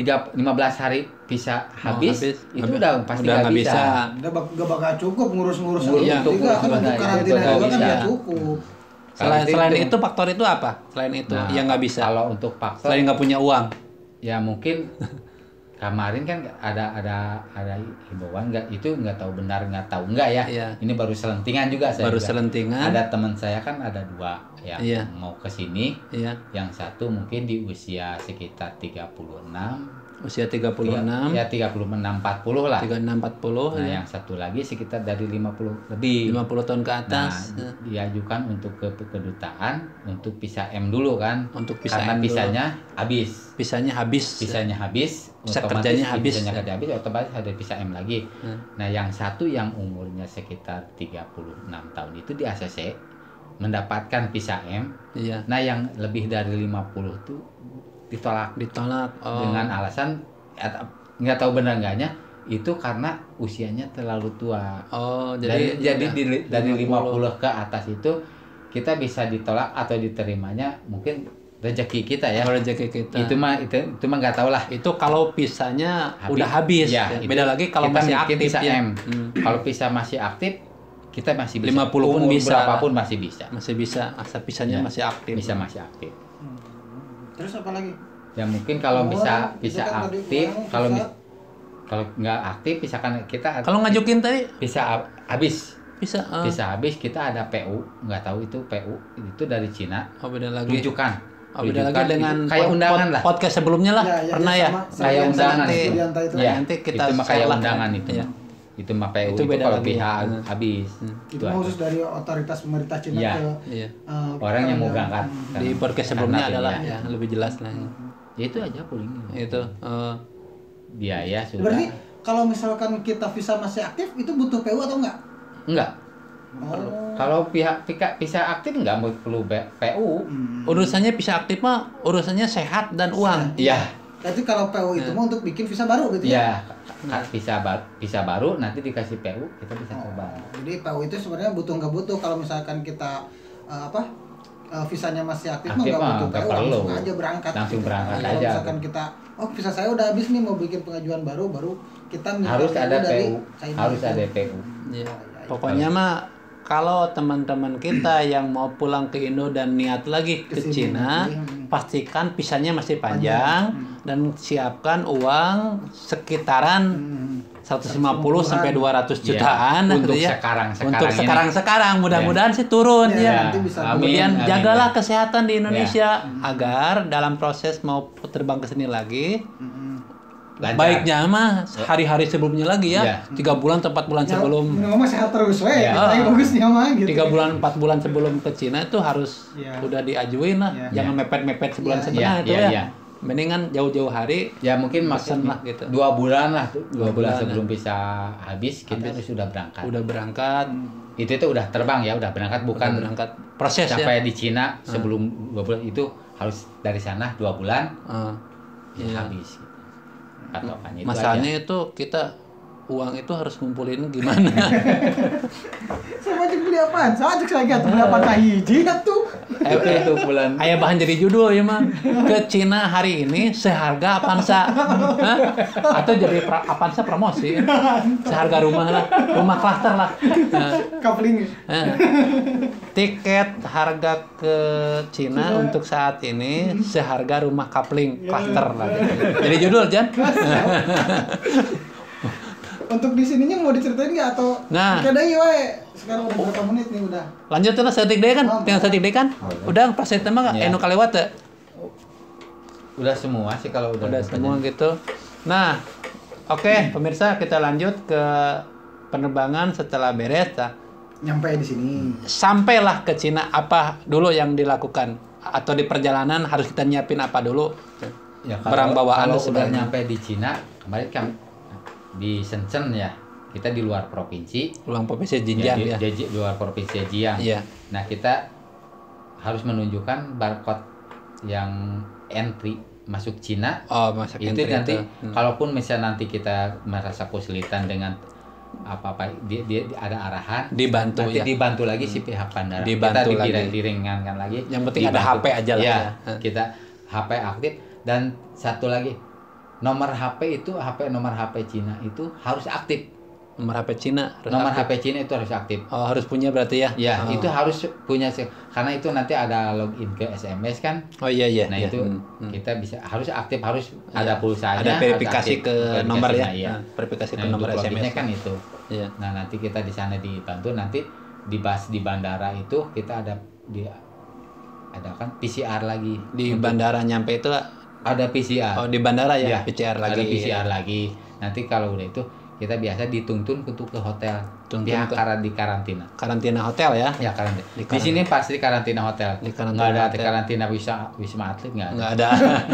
15 hari visa habis, itu udah pasti
udah
nggak bisa.
Nggak bakal cukup ngurus-ngurus
Ngurus
juga
untuk
kan untuk
sebenarnya,
karantina
itu nggak
juga kan
bisa.
nggak cukup.
Selain itu faktor itu apa? Selain itu
Nah,
yang nggak bisa.
Kalau untuk faktor,
Selain nggak punya uang.
ya mungkin kemarin kan ada himbauan nggak tahu benar nggak tahu enggak ya.
Iya.
Ini baru selentingan juga saya.
Baru
juga.
selentingan.
Ada teman saya kan ada 2 yang
Iya.
mau ke sini.
Iya.
Yang satu mungkin di usia sekitar 36.
Usia 36.
Ya 36 40 lah.
36 40
Nah,
ya.
yang satu lagi sekitar dari 50 lebih.
50 tahun ke atas.
Nah, diajukan untuk ke kedutaan untuk visa M dulu kan.
Untuk visa
Karena
M dulu.
visanya habis.
Visanya habis.
Visanya habis,
Visa
otomatis
kerjanya habis.
visanya kerja habis, otomatis ada visa M lagi. Nah, yang satu yang umurnya sekitar 36 tahun itu di ACC mendapatkan visa M.
Iya.
Nah, yang lebih dari 50 tuh ditolak
Ditolak. Oh.
dengan alasan nggak tahu benar enggaknya itu karena usianya terlalu tua.
Oh, jadi
Dari 50 ke atas itu kita bisa ditolak atau diterimanya mungkin rezeki kita ya.
rezeki kita.
Itu mah nggak tahu lah.
Itu kalau visanya udah habis.
Ya,
Ya.
itu
Beda lagi kalau
kita
masih
bikin
aktif
visa
ya.
M. Kalau visa masih aktif kita masih bisa
50 pun
umur
bisa.
berapapun masih bisa.
Masih bisa, asal visanya
Ya,
masih aktif.
Bisa masih aktif.
Terus apa lagi?
Ya mungkin kalau
Umur,
bisa
itu kan tadi
aktif,
orang bisa.
kalau nggak aktif misalkan kita
Kalau ngajukin tadi
bisa habis.
bisa.
Bisa habis kita ada PU, nggak tahu itu PU itu dari Cina.
Oh, beda lagi.
Rujukan.
Oh, beda lagi dengan
kayak undangan lah.
podcast sebelumnya lah. Pernah ya?
Kayak undangan
nanti,
itu.
itu.
Ya,
nanti kita
itu mah kayak
share lah.
undangan itu.
Iya.
Itu mah PU
Itu
itu,
beda
kalau
lagi.
pihak habis.
Itu khusus dari otoritas pemerintah Cina
Iya.
ke
Iya.
Orang yang mau berangkat.
Di podcast sebelumnya
Karena
adalah
biaya.
ya lebih jelas lah.
Ya, itu aja paling.
Itu
Biaya sudah.
Berarti kalau misalkan kita visa masih aktif itu butuh PU atau enggak?
Enggak.
Oh.
Kalau pihak bisa aktif enggak perlu PU.
urusannya bisa aktif mah urusannya sehat dan uang.
Iya.
Berarti kalau PU itu mau untuk bikin visa baru gitu ya?
Iya. visa baru nanti dikasih PU kita bisa terbang.
Jadi PU itu sebenarnya butuh nggak butuh, kalau misalkan kita visanya masih aktif mah nggak butuh PU, langsung aja berangkat.
Langsung berangkat
kalau
aja.
Misalkan kita visa saya udah habis nih mau bikin pengajuan baru kita minta
harus ada
dari
PU,
China
harus
itu.
ada PU.
Ya. Pokoknya mah kalau teman-teman kita yang mau pulang ke Indo dan niat lagi ke
Kesini
Cina,
nanti,
pastikan visanya masih panjang dan siapkan uang sekitaran 150 sampai 200 jutaan
untuk
gitu ya. Untuk
ini.
sekarang mudah-mudahan sih turun ya.
Nanti bisa
Kemudian
Amin,
jagalah
amin.
kesehatan di Indonesia agar dalam proses mau terbang ke sini lagi
Lancar.
baiknya mah hari-hari sebelumnya lagi ya.
Iya.
3 bulan atau 4 bulan sebelum
ngomong sehat terus we,
Ya.
yang bagusnya mah gitu.
3 bulan 4 bulan sebelum ke Cina itu harus
Iya.
udah diajuin lah.
Iya.
Jangan mepet-mepet sebulan
Iya.
setengah
Iya,
itu
iya,
ya.
iya.
Mendingan jauh-jauh hari
Ya mungkin
pesen
maksudnya
lah gitu.
2 bulan lah, 2 bulan
bulan,
sebelum visa habis kita sudah berangkat.
Udah berangkat,
Itu udah terbang ya, udah berangkat bukan
berangkat proses
sampai
ya.
di Cina sebelum 2 bulan itu harus dari sana 2 bulan ya
Iya.
habis. Gitu. Patokannya itu
Masalahnya
aja.
itu kita uang itu harus ngumpulin gimana?
Sama aja beli apaan? Sama aja lagi atuh beli apaan kahiji atuh.
Itu bulan
Ayah bahan jadi judul ya mah. Ke Cina hari ini seharga Avanza. Hah? Atau jadi Avanza promosi. Seharga rumah lah, rumah klaster lah. Nah,
Coupling.
tiket harga ke Cina untuk saat ini seharga rumah kapling klaster lah. Gitu. Jadi judul Jan.
Untuk di sininya mau diceritain nggak atau
Nah.
kita deh we. Sekarang udah berapa menit nih udah?
Lanjut lah setik deh kan, tinggal setik deh kan. Udah proses mah
Iya.
enu kalewat ya.
udah semua sih kalau udah
Semua gitu. Nah, oke pemirsa kita lanjut ke penerbangan setelah beres. Nah,
Nyampe di sini.
sampailah ke Cina apa dulu yang dilakukan atau di perjalanan harus kita nyiapin apa dulu?
ya,
Barang bawaan
kalau
dan
udah
sebagainya.
nyampe di Cina kemarin kan di Shenzhen ya, kita di luar provinsi.
Ulang provinsi Xinjiang ya.
Di luar provinsi Zhejiang.
Iya.
Nah, kita harus menunjukkan barcode yang entry masuk Cina.
Oh, masak
Itu
entry
nanti
itu.
kalaupun misalnya nanti kita merasa kesulitan dengan apa-apa dia ada arahan,
Dibantu
nanti
ya.
dibantu lagi si pihak bandara.
Dibantu
kita
lagi.
diringankan lagi.
Yang penting ada
dibantu.
HP aja lah
Ya,
ya.
kita HP aktif dan satu lagi nomor HP nomor HP Cina itu harus aktif.
Nomor HP Cina harus
Nomor
aktif.
HP Cina itu harus aktif.
Oh, harus punya berarti ya?
Ya,
Oh.
itu harus punya karena itu nanti ada login ke SMS kan.
Oh iya iya.
Nah,
iya.
itu kita bisa harus aktif, harus
Ya.
ada pulsanya,
Ada verifikasi
harus aktif.
ke
Verifikasinya,
nomor ya.
iya.
Nah, verifikasi ke
Nah,
nomor
untuk
SMS.
loginnya kan itu.
Iya.
Nah, nanti kita di sana dibantu, nanti di bandara itu kita ada kan PCR lagi.
Di
Untuk-
bandara nyampe itu
ada PCR.
oh di bandara ya,
Ya,
PCR lagi.
Ada PCR lagi. Nanti kalau udah itu kita biasa dituntun untuk ke hotel.
Tuntun
Dia
ke-
di karantina.
Karantina hotel ya?
Ya karantina.
Di
Di sini pasti karantina hotel.
Di karantina
Nggak ada
hotel.
karantina wisma atlet nggak ada.
Nggak ada.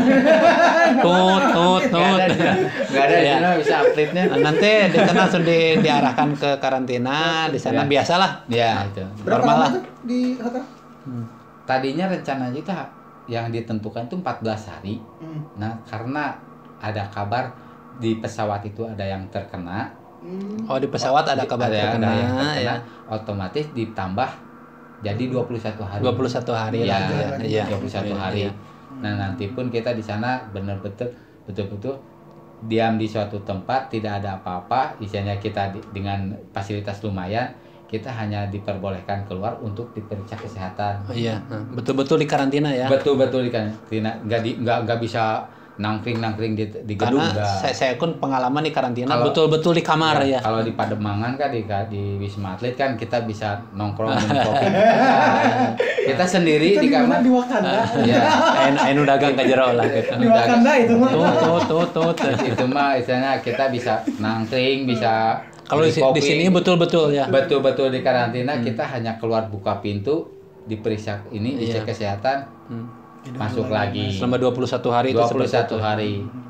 Tut.
Nggak ada di
Ya.
sana wisma atletnya.
Nah, nanti di sana langsung diarahkan ke karantina, di sana
Ya.
biasalah.
Ya itu.
Berapa
Normal
lama
lah.
tuh di hotel?
Tadinya rencananya kita yang ditentukan itu 14 hari. Nah karena ada kabar di pesawat itu ada yang terkena.
Oh, di pesawat ada kabar terkena,
yang terkena,
ya.
otomatis ditambah jadi 21 hari.
21 hari
Ya,
lah. Iya.
21
Iya,
hari.
iya.
Nah, nanti pun kita di sana betul-betul diam di suatu tempat, tidak ada apa-apa, isinya kita dengan fasilitas lumayan, kita hanya diperbolehkan keluar untuk diperiksa kesehatan.
Oh, iya. Nah, betul-betul di karantina ya.
Betul-betul di karantina, nggak bisa nangkring di gedung.
Karena
nggak.
saya pun pengalaman di karantina
Kalau-
betul-betul di kamar ya.
Kalau di Pademangan kan di Wisma Atlet kan kita bisa nongkrong minum kopi. Kita sendiri di kamar.
Di Wakanda.
Ya,
Anu dagang ka jero lah gitu.
Di Wakanda itu mah.
Tut.
itu mah istilahnya kita bisa nangkring, bisa
Kalau di
beli kopi.
sini betul-betul ya.
betul-betul di karantina kita hanya keluar buka pintu, diperiksa ini, dicek
Iya.
kesehatan, masuk lagi.
Selama 21 hari itu
21
seperti itu.
hari.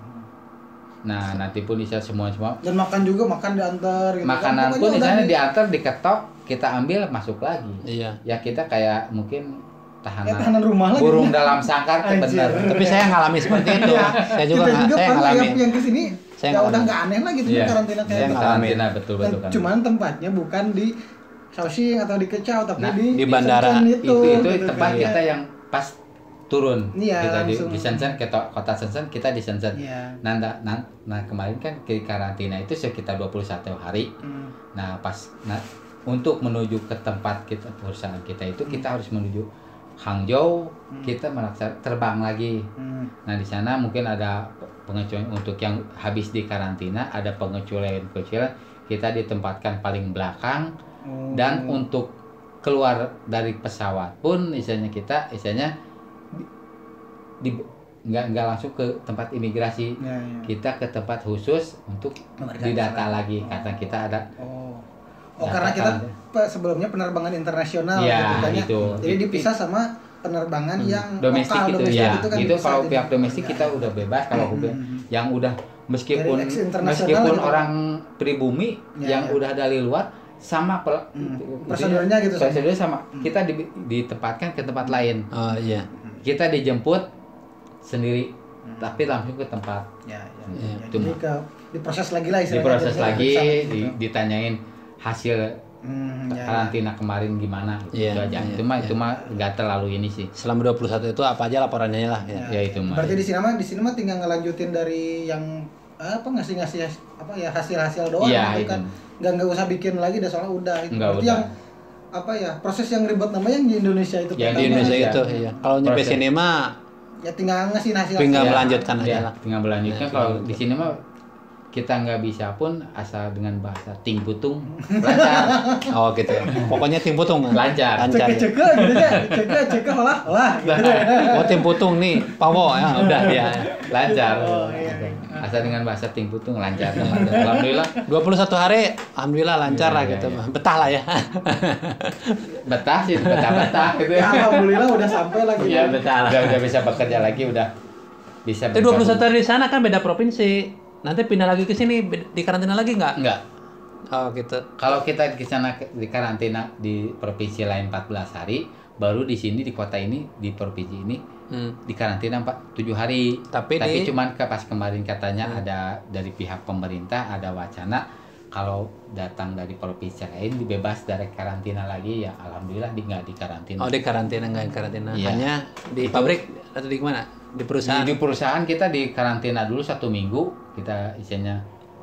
Nah, nanti pun bisa semua
Dan makan juga makan diantar gitu.
makanan
kan.
pun
Pokoknya
di sana
udah
diantar, diketok, kita ambil, masuk lagi.
Iya.
Ya kita kayak mungkin
tahanan rumah lagi.
burung dalam sangkar tuh
Anjir.
bener.
Tapi saya ngalami seperti itu. Saya juga
Kita juga
saya
kan
ngalami.
yang kesini
Saya
ya udah
ngalamin.
nggak aneh lah gitu
Iya.
karantina kayak
Saya
gitu.
Karantina betul
Dan
kan.
cuman tempatnya bukan di Kaohsiung atau di Kecau tapi
Nah,
di bandara.
Shenzhen
itu
gitu
tempat
kan.
kita yang pas turun.
Iya,
Kita
langsung.
di Shenzhen, ke kota Shenzhen, kita di Shenzhen.
Iya.
Nah, kemarin kan ke karantina itu sekitar 21 hari.
Hmm.
Nah, untuk menuju ke tempat kita perusahaan kita itu kita harus menuju Hangzhou, kita melaksanakan terbang lagi.
Hmm.
Nah, di sana mungkin ada pengecualian untuk yang habis di karantina, ada pengecualian kita ditempatkan paling belakang.
Oh.
Dan untuk keluar dari pesawat pun nggak langsung ke tempat imigrasi.
Ya, ya.
Kita ke tempat khusus untuk
Pemeriksaan
didata
kesehatan.
lagi karena kita ada
Oh, karena kita sebelumnya penerbangan internasional
ya
gitu kan ya.
itu.
Jadi dipisah sama penerbangan yang
Domestik
lokal,
itu
domestik
ya.
itu kan
Itu
dipisah
kalau
jadi.
pihak domestik kita udah bebas, kalau yang udah meskipun
Dari ex-internasional gitu.
orang pribumi
Ya,
yang
ya.
udah dari luar sama
Prosedurnya gitu sama.
prosedurnya sama. Kita ditempatkan ke tempat lain.
Oh iya.
Kita dijemput sendiri tapi langsung ke tempat.
Ya, ya.
Iya,
Ya,
cuma-
jadi diproses lagi lah istilahnya.
Diproses
Jadi
lagi,
diperiksa gitu.
ditanyain hasil
Ya,
karantina kemarin gimana gitu
Iya,
aja.
iya,
Itu mah nggak terlalu ini sih.
Selama 21 itu apa aja laporannya lah ya.
Ya itu mah.
Berarti di sini mah tinggal ngelanjutin dari yang ngasih apa ya hasil doang
Iya,
gitu kan. Nggak usah bikin lagi dah soalnya udah itu.
Nggak
Berarti
udah.
yang apa ya proses yang ribet namanya yang di Indonesia itu
Yang di
pertama.
Indonesia
Iya.
itu iya. Kalau nyampe
Proses.
sini mah
Ya tinggal ngasih hasil.
Tinggal
Ya,
melanjutkan aja
ya,
lah.
tinggal melanjutkan.
Ya,
Kalau
tinggal
di sini mah kita nggak bisa pun asal dengan bahasa ting putung lancar.
oh gitu. Pokoknya tim putung.
Lancar.
Lancar.
Cek gitu ya. Cek olah gitu.
Oh tim putung nih, Pawo ya udah ya.
Lancar.
Oh, iya.
Asal dengan bahasa ting putung lancar. Alhamdulillah
21 hari alhamdulillah lancar
Iya,
lah
iya,
gitu.
iya.
Betah lah ya.
betah sih, betah gitu.
Ya, alhamdulillah udah sampai lagi.
Iya betul. Udah bisa bekerja lagi, udah bisa.
Tapi 21 hari di sana kan beda provinsi. Nanti pindah lagi ke sini di karantina lagi nggak?
Enggak.
Oh gitu.
Kalau kita di sana di karantina di provinsi lain 14 hari, baru di sini di kota ini di provinsi ini di karantina 7 hari.
Tapi
cuman pas kemarin katanya ada dari pihak pemerintah ada wacana kalau datang dari provinsi lain dibebas dari karantina lagi, ya alhamdulillah nggak di karantina.
Oh di karantina nggak di karantina.
Iya.
Hanya di pabrik atau di mana? Di perusahaan.
Di perusahaan kita di karantina dulu 1 minggu, kita isinya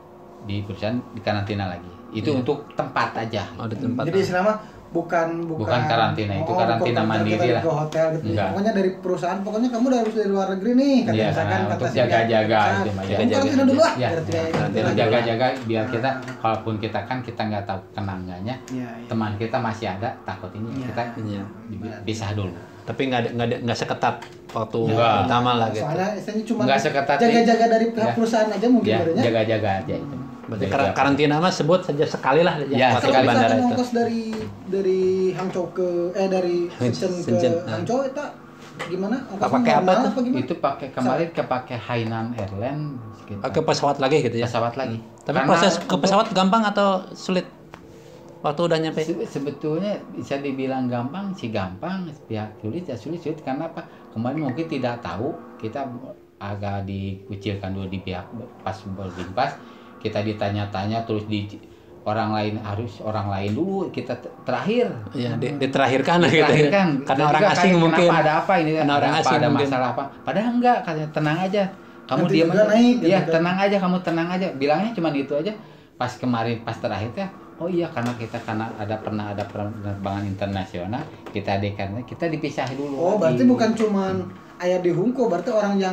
di perusahaan di karantina lagi. Itu untuk tempat aja.
Oh di tempat.
Jadi selama bukan
karantina, itu karantina
bukan
mandiri
kita
lah.
ke hotel gitu.
Enggak.
Pokoknya dari perusahaan, pokoknya kamu harus dari luar negeri nih, kata
Iya,
misalkan kata
untuk
si
jaga-jaga
Bian.
itu mah,
Kamu
jaga-jaga.
karantina dulu lah.
Ya,
Berarti kayak gitu
karantina
lah.
jaga-jaga biar kita kalaupun kita nggak tahu kena enggaknya,
Iya, iya.
teman kita masih ada, takut ini
Iya.
kita
Iya.
pisah dulu.
Tapi nggak seketat waktu
Enggak.
pertama lah gitu.
Soalnya istilahnya cuma
Nggak seketat
jaga-jaga dari pihak
Ya.
perusahaan aja mungkin
Ya,
barunya.
jaga-jaga aja itu.
Berarti
Jadi,
karantina mah sebut saja sekali lah
Ya,
waktu
Kalau
di
sekali
bandara
misalkan
itu.
ongkos dari Hangzhou ke dari Shenzhen ke
Shenzhen,
Hangzhou itu gimana? Ongkosnya
Pakai apa
normal
tuh?
gimana?
itu kemarin kepake Hainan Airlines sekitar
Pakai pesawat lagi gitu ya.
pesawat lagi.
Tapi
Karena
proses ke
untuk-
pesawat gampang atau sulit? Waktu udah nyampe.
Sebetulnya bisa dibilang gampang sih, gampang, pihak sulit ya sulit karena apa? Kemarin mungkin tidak tahu, kita agak dikucilkan dulu di pihak pas boarding pass, kita ditanya-tanya terus orang lain dulu kita terakhir.
Iya, diterakhirkan lah gitu.
Diterakhirkan.
Karena
Dan
orang
juga
asing
kayak,
mungkin.
kenapa ada apa ini?
Karena orang
ada
asing
ada
mungkin.
masalah apa? Padahal enggak, katanya tenang aja. Kamu
Nanti
diam
juga
aja.
naik, gitu
Iya,
kan.
tenang aja, kamu tenang aja. Bilangnya cuma itu aja. Pas kemarin pas terakhir ya, oh iya karena pernah ada penerbangan internasional, kita dipisah dulu.
Oh, berarti
lagi.
bukan cuman ayah di Hungko, berarti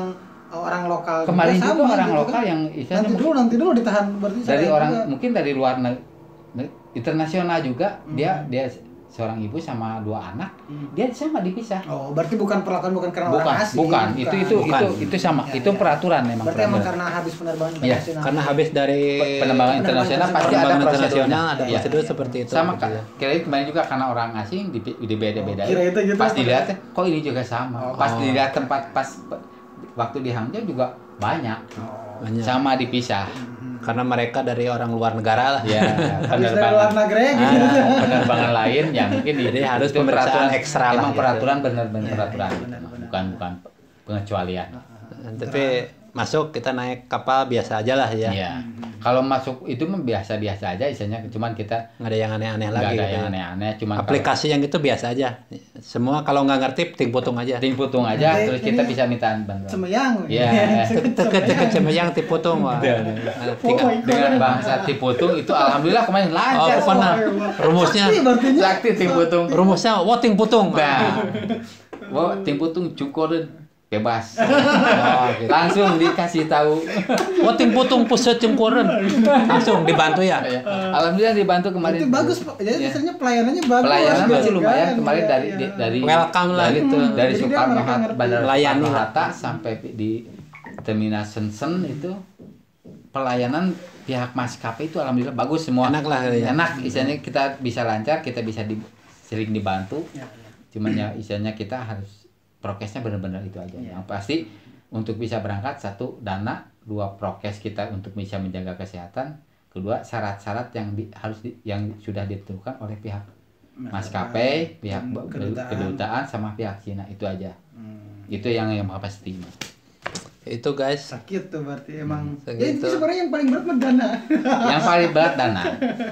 orang lokal
Kemarin juga
sama
orang
gitu
lokal
kan.
yang istilahnya
nanti dulu ditahan berarti
dari
saya
orang
juga.
mungkin dari luar internasional juga, dia seorang ibu sama 2 anak, dia sama dipisah.
Oh, berarti bukan perlakuan bukan karena
Bukan,
orang asing.
bukan. Itu sama.
Ya,
Itu
ya.
peraturan memang.
Berarti emang
peraturan.
karena habis penerbangan
Iya,
internasional.
Karena habis dari
Penerbangan internasional pasti ada
penerbangan
prosedurnya.
internasional ada
Iya.
prosedur seperti itu.
Sama
gitu
Kak.
ya.
Kira kemarin juga karena orang asing dibeda-beda.
Kira itu gitu.
Pas dilihat kok ini juga sama.
Oh.
Pas dilihat tempat waktu di Hangzhou juga banyak.
Banyak.
Sama dipisah.
Karena mereka dari orang luar negara lah.
Ya,
Habis dari luar negeri gitu.
penerbangan lain ya mungkin
Jadi harus
itu
pemeriksaan ekstra lah
Emang
gitu.
peraturan benar-benar
Iya,
peraturan
iya,
gitu.
benar-benar.
Bukan pengecualian.
Tapi masuk kita naik kapal biasa aja lah ya.
Iya. Kalau masuk itu mah biasa-biasa aja isinya, cuman kita
Nggak ada yang aneh-aneh
nggak
lagi.
ada
gitu
yang
ya.
aneh-aneh, cuman
Aplikasi yang itu biasa aja. Semua kalau nggak ngerti ting putung aja.
ting putung aja,
Nanti
terus kita
ini
bisa minta bantuan.
Semeyang.
Iya.
Teket cemeyang ti putung wah. Tinggal
Dengan bahasa tiputung itu alhamdulillah kemarin
oh
lancar.
pernah rumusnya
Sakti ting putung.
rumusnya woting putung.
Nah, wo ting putung cukurin bebas.
Oh, gitu.
Langsung dikasih tahu.
Woting putung pusat cengkuren. Langsung dibantu ya.
Ya, alhamdulillah dibantu kemarin.
Itu bagus Pak. Jadi
Ya.
biasanya pelayanannya bagus.
Pelayanan
gitu
masih lumayan
kan.
kemarin
Iya,
dari
iya.
dari
Welcome lah gitu.
dari
Jadi dia
Soekarno
mereka
Hatta,
ngerti.
Bandara
Layani
Soekarno
lah.
Hatta sampai di Terminal Sensen itu pelayanan pihak maskapai itu alhamdulillah bagus semua.
Enak lah ya.
Enak, istilahnya kita bisa lancar, kita bisa sering dibantu.
Ya, ya.
Cuman ya istilahnya kita harus prokesnya benar-benar itu aja.
Iya.
Yang pasti untuk bisa berangkat, satu dana, dua prokes kita untuk bisa menjaga kesehatan, kedua syarat-syarat yang sudah ditentukan oleh pihak maskapai, pihak kedutaan sama pihak Cina, itu aja. Itu yang pasti.
Itu guys.
Sakit tuh berarti emang.
Segitu.
Ya itu sebenarnya yang paling berat mah dana.
Yang paling berat dana.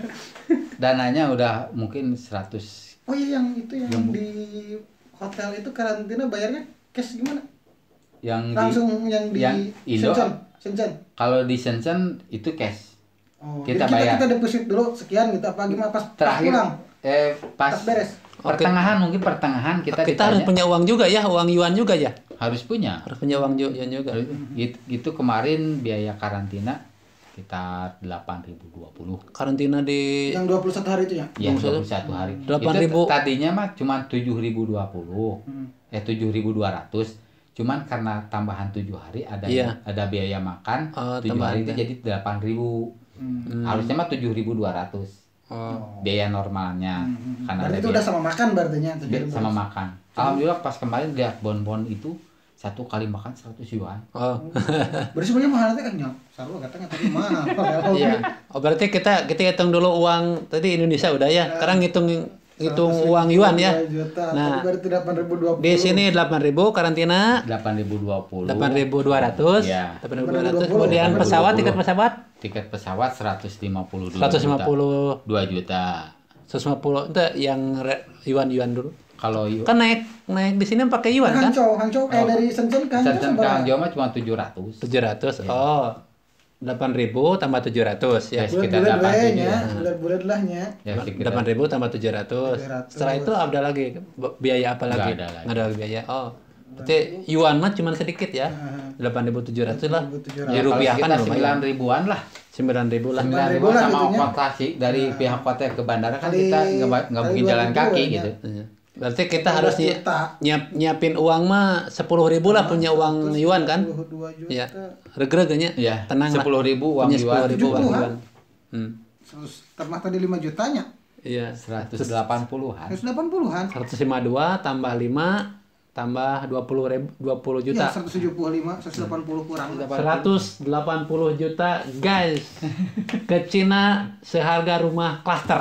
Dananya udah mungkin 100.
Oh iya yang itu yang di hotel itu karantina bayarnya cash gimana?
Yang
Langsung yang di
yang Indo.
Shenzhen.
Kalau di Shenzhen itu cash.
Oh,
Kita
jadi
bayar.
kita deposit dulu sekian gitu apa gimana pas
Terakhir
pulang?
pas
Pas beres.
pertengahan mungkin pertengahan kita
Kita harus
ditanya,
punya uang juga ya, uang yuan juga ya.
harus punya.
Harus punya uang yuan juga.
Gitu kemarin biaya karantina sekitar 8.020.
Karantina di
Yang 21 hari itu ya?
Ya, 21 hari.
8.000.
Itu tadinya mah cuma 7.020. 7.200. Cuman karena tambahan 7 hari ada
Iya.
ada biaya makan,
Oh,
7 hari itu
tambahan.
jadi 8.000. Harusnya mah 7.200.
Oh.
Biaya normalnya. Karena
Berarti
ada
itu
biaya-
udah sama makan berartinya
sama makan. Alhamdulillah pas kemarin lihat bonbon itu satu kali makan 100 yuan.
Oh.
Berarti sebenarnya mahal teh kan nyok. Sarua katanya tadi mahal.
Iya. Oh berarti kita hitung dulu uang tadi Indonesia udah ya. Sekarang hitung uang yuan ya.
2 juta.
Nah,
Tadi berarti 8.020.
Di sini 8.000 karantina,
8.020.
8.200.
Ya.
8.200. Kemudian pesawat, tiket pesawat
Tiket pesawat 152
150
2 juta.
150 itu yang yuan dulu.
Kalau
Kan naik di sini pakai yuan kan?
Hangzhou kayak dari Shenzhen kan.
Shenzhen ke Hangzhou mah cuma 700.
700. Oh. 8.000 tambah 700 ya.
Ya, sekitar
Bulat-bulat
8.000.
nya, bulat-bulat lah nya.
Ya, sekitar
8.000 tambah 700.
700.
Setelah itu ada lagi biaya apa lagi?
Nggak ada lagi.
Nggak ada lagi biaya. Oh. Berarti yuan mah cuma sedikit ya. 8.700 lah.
8.700.
Di rupiah kan
sekitar
lumayan.
9 ribuan lah.
9.000 lah.
9.000
9
lah
sama
gitunya.
ongkos taksi dari pihak hotel ke bandara kan
Kali-
kita nggak
kali
mungkin jalan
2.000
kaki
ya.
gitu.
Iya. Berarti kita
12
harus
juta.
nyiapin uang mah 10.000 lah punya uang yuan kan?
22 juta.
Iya. Regreg-nya.
Ya,
Tenang lah.
10.000 uang
Punya
yuan.
10.000 uang
70-an.
yuan.
Terus termah tadi 5 jutanya.
Iya.
180-an.
180-an.
152 tambah 5 tambah 20
Ya,
juta.
175, 180 kurang.
180 juta guys ke Cina seharga rumah klaster.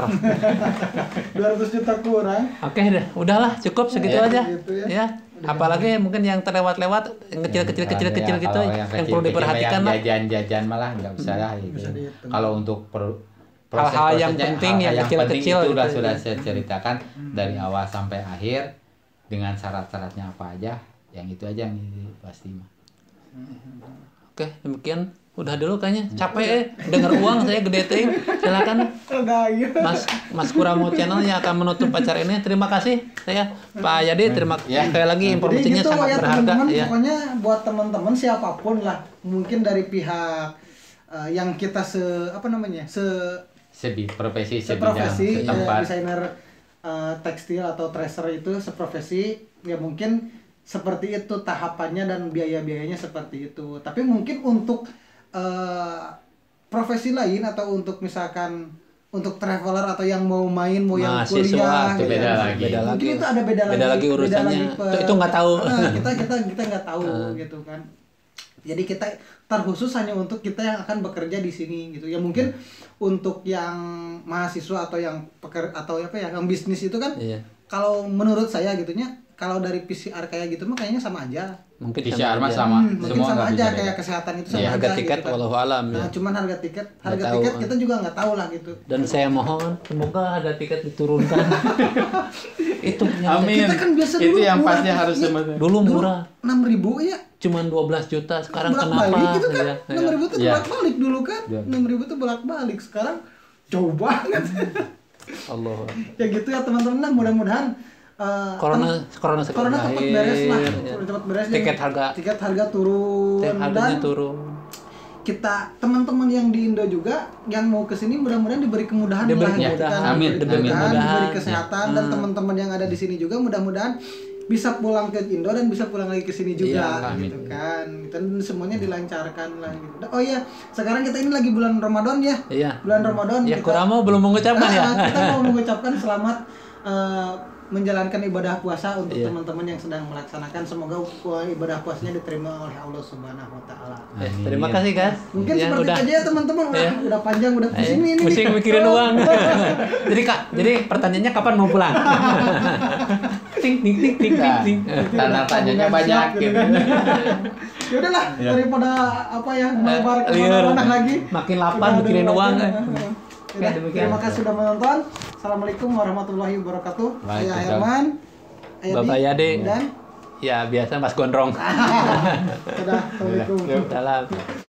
200 juta kurang.
Oke deh, udahlah cukup segitu
Ya,
aja.
gitu
Ya. Apalagi mungkin yang terlewat-lewat yang kecil-kecil
Ya,
gitu
kalau
yang perlu diperhatikan
yang
lah.
jajan-jajan malah nggak usah lah gitu.
Bisa dihitung.
Kalau untuk
Hal-hal yang
proses-prosesnya,
penting, yang
hal-hal
kecil-kecil
itu
gitu.
sudah saya ceritakan dari awal sampai akhir dengan syarat-syaratnya apa aja, yang itu aja yang pasti mah.
Oke, demikian. Udah dulu kayaknya. Capek denger uang saya gede teh. Silakan
Udah iya.
Mas Kuramo channel yang akan menutup acara ini. Terima kasih saya Pak Yadi. Terima
Ya.
sekali lagi
Jadi
informasinya
gitu
sangat
ya
berharga
teman-teman,
ya.
pokoknya buat teman-teman siapapun lah, mungkin dari pihak yang kita
Profesi sebidang
seprofesi ya,
setempat.
desainer tekstil atau tracer itu seprofesi ya mungkin seperti itu tahapannya dan biaya-biayanya seperti itu. Tapi mungkin untuk profesi lain atau untuk misalkan untuk traveler atau yang mau main mau yang
Mahasiswa,
kuliah
itu
gitu
beda
ya.
lagi.
Beda lagi.
Mungkin itu ada beda lagi
urusannya. Itu nggak tahu.
kita nggak tahu gitu kan. Jadi kita terkhusus hanya untuk kita yang akan bekerja di sini gitu. Ya mungkin untuk yang mahasiswa atau yang yang bisnis itu kan
Iya.
kalau menurut saya gitunya kalau dari PCR kayak gitu mah kayaknya sama aja.
Mungkin
PCR mah
aja.
sama.
Mungkin
Semua
sama
nggak
aja
bisa
kayak
beda.
kesehatan itu sama
Ya,
aja.
harga tiket
gitu kan.
walau alam ya.
Nah, cuman harga tiket
Nggak tahu.
kita juga nggak tahu lah gitu.
Dan saya mohon semoga harga tiket diturunkan. Itu yang
Amin.
Kita kan biasa
Itu
dulu
yang
murah.
pasti harus
Iya.
sebenarnya.
dulu murah,
6.000 ya.
cuman 12 juta. Sekarang
Bolak
kenapa?
balik gitu kan.
Ya,
6.000 tuh
Iya.
bolak-balik dulu kan.
Iya.
6.000 tuh bolak-balik. Sekarang jauh banget.
Allah.
Ya gitu ya teman-teman. Nah, mudah-mudahan
Corona
Corona cepat beres lah.
ya.
Cepat beres.
Tiket harga
turun.
harganya
Dan
turun.
kita teman-teman yang di Indo juga yang mau ke sini mudah-mudahan diberi kemudahan
Diberi
lah, gitu
kemudahan.
kan.
Amin,
Diberi
amin.
kemudahan, diberi
Mudahan,
kesehatan
ya.
dan teman-teman yang ada di sini juga mudah-mudahan bisa pulang ke Indo dan bisa pulang lagi ke sini juga
Iya,
gitu kan. Dan semuanya dilancarkan lah gitu. Oh iya, sekarang kita ini lagi bulan Ramadan ya.
Iya.
Bulan Ramadan
Ya,
kita
Kuramo belum mengucapkan ya.
kita mau mengucapkan selamat menjalankan ibadah puasa untuk
Iya.
teman-teman yang sedang melaksanakan. Semoga ibadah puasanya diterima oleh Allah Subhanahu wa taala.
Terima kasih kan.
Mungkin
Ya,
seperti itu aja ya teman-teman. Udah panjang, udah pusing ini.
Pusing mikirin uang. Jadi Kak, jadi pertanyaannya kapan mau pulang? Ting ting ting ting ting ting.
Tanda tanyanya banyak gitu.
Ya udahlah, daripada apa ya melebar
Liar.
kemana-mana lagi.
Makin lapar
Kita
mikirin
udah
uang.
Udah,
demikian.
terima kasih sudah menonton. Assalamualaikum warahmatullahi wabarakatuh. Saya
Waalaikumsalam.
Herman,
Bapak Yade.
dan
Ya biasa Mas Gondrong.
Dadah, Assalamualaikum.
Salam.